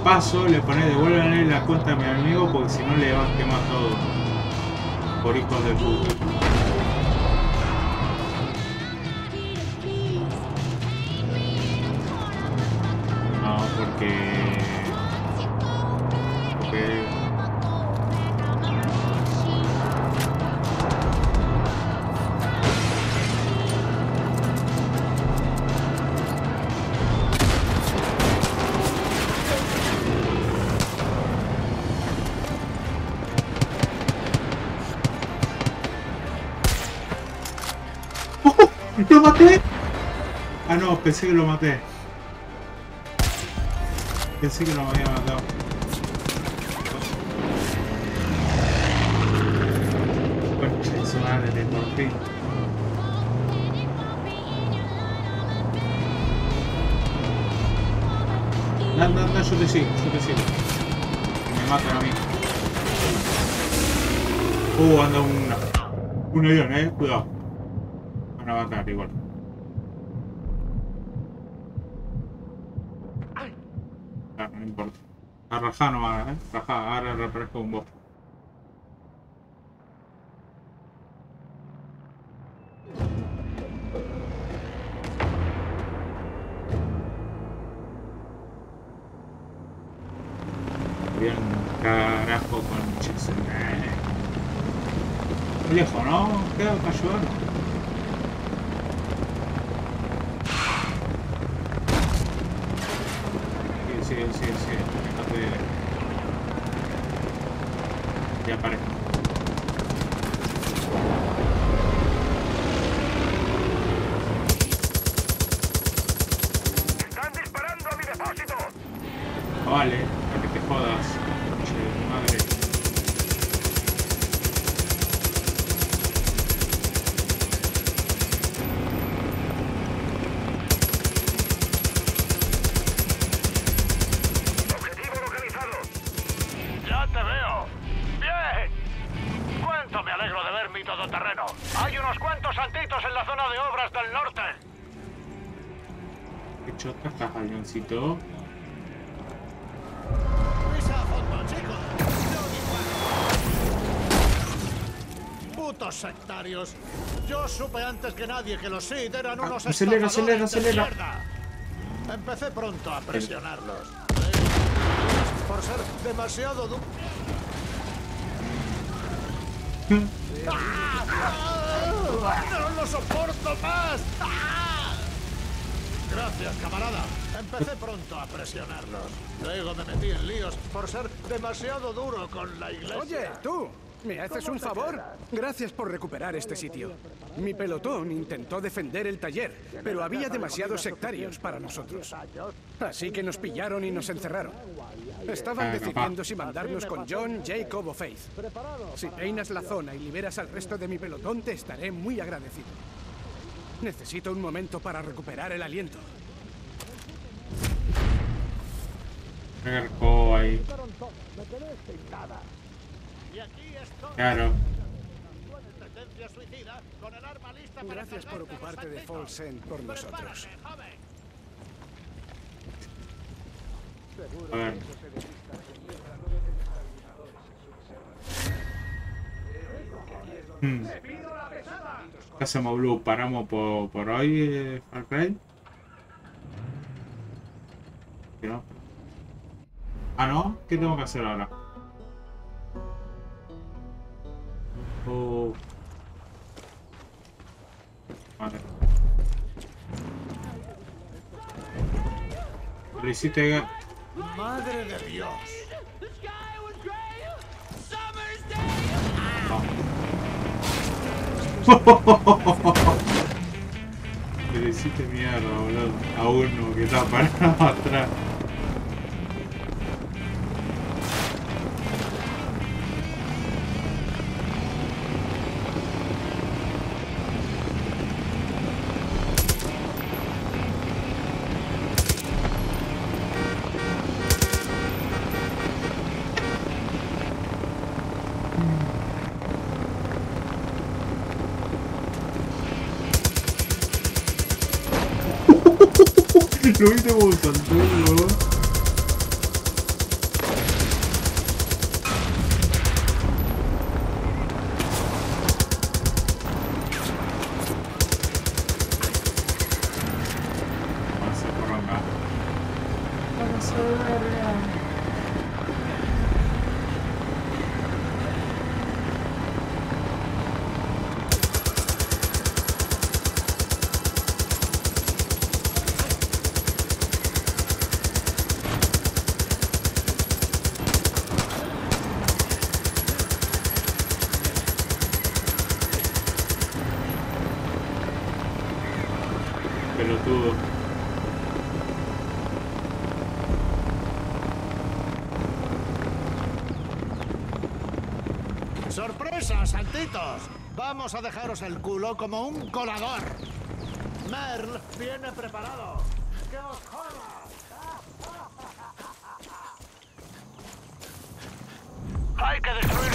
paso le pone devuélvanle la cuenta a mi amigo porque si no le van a quemar todo. Por hijos de puta. No, porque... ¿Lo maté? Ah no, pensé que lo maté. Pensé que lo había matado. Concha de su madre, por fin. No, yo te sigo, Me matan a mí. Anda un avión, cuidado. Van a matar igual. Ah, no importa. A rajar no van, rajar, ahora reaparezco un boss. Bien, carajo con Chesen. Muy lejos, ¿no? Queda para ayudar. Sí. Déjate. Ya aparezco. ¡Están disparando a mi depósito! Vale, para que te jodas. Che, madre. Hay unos cuantos saltitos en la zona de obras del norte. ¿Qué chota estás, avioncito? Prisa a fondo, chicos. Putos sectarios. Yo supe antes que nadie que los Sith eran unos acelera. de mierda. Empecé pronto a presionarlos. Por ser demasiado duro. ¡No lo soporto más! Gracias, camarada. Empecé pronto a presionarlos. Luego me metí en líos por ser demasiado duro con la iglesia. Oye, tú, ¿me haces un favor? Gracias por recuperar este sitio. Mi pelotón intentó defender el taller, pero había demasiados sectarios para nosotros. Así que nos pillaron y nos encerraron. Estaban decidiendo si mandarnos con John, Jacob o Faith. Si peinas la zona y liberas al resto de mi pelotón, te estaré muy agradecido. Necesito un momento para recuperar el aliento. Agarcó ahí. Claro. Gracias por ocuparte de Folsen por nosotros. A ver. ¿Qué hacemos, Blue? ¿Paramos por hoy, Far Cry? ¿No? Ah, ¿no? ¿Qué tengo que hacer ahora? Vale. Lo hiciste... ¡Madre de Dios! Que le hiciste mierda, boludo. A uno que está parado atrás. Lo viste como saltó, ¿no? pelotudo. ¡Sorpresa, saltitos! Vamos a dejaros el culo como un colador. Merl viene preparado. ¡Que os joda! ¡Hay que destruir!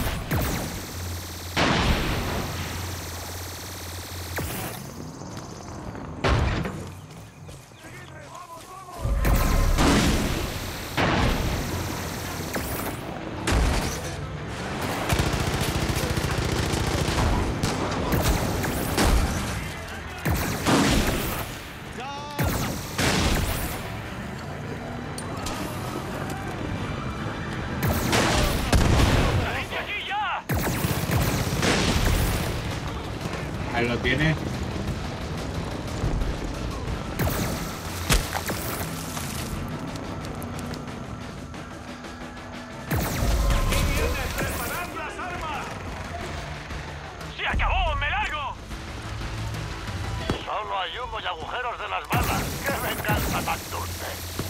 Ahí lo tiene. ¡Se acabó! ¡Me largo! Solo hay humo y agujeros de las balas. ¡Qué venganza tan dulce!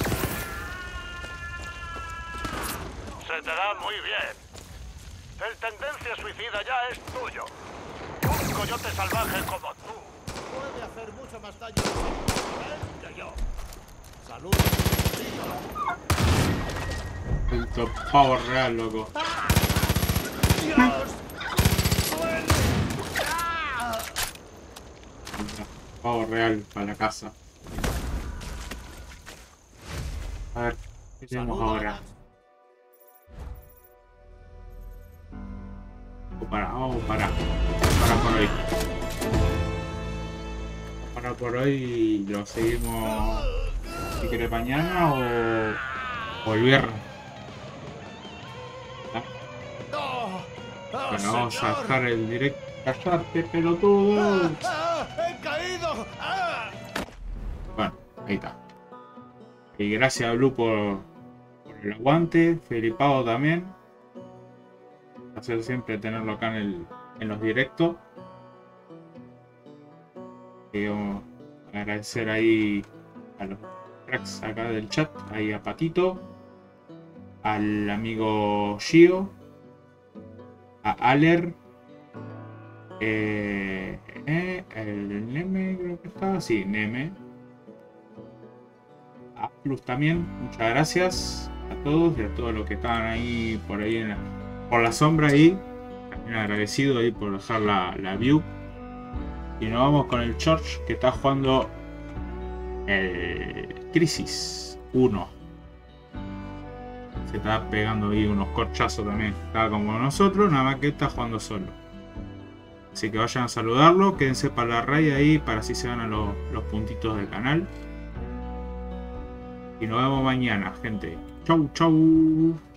Se te da muy bien. El tendencia suicida ya es tuyo. Un coyote salvaje como tú Puede hacer mucho más daño que yo. ¡Salud! Esto pavo real, loco. ¡Dios! Pavo real para la casa. A ver, ¿qué tenemos ahora? Vamos para por hoy. Para por hoy y lo seguimos si quieres mañana o el viernes. Bueno, vamos a dejar el directo. ¡Callate, pelotudo! ¡He caído! Bueno, ahí está. Y gracias a Blue por el aguante. Felipao también. Hacer siempre tenerlo acá en los directos. Quiero agradecer ahí a los cracks acá del chat, ahí a Patito, al amigo Gio, a Aler, el Neme creo que está, sí, Neme, a Plus también, muchas gracias a todos y a todos los que estaban ahí por ahí por la sombra ahí, también agradecido ahí por dejar la view. Y nos vamos con el George que está jugando el Crisis 1. Se está pegando ahí unos corchazos también. Está como nosotros, nada más que está jugando solo. Así que vayan a saludarlo, quédense para la raid ahí para así se ganan los puntitos del canal. Y nos vemos mañana, gente. Chau, chau.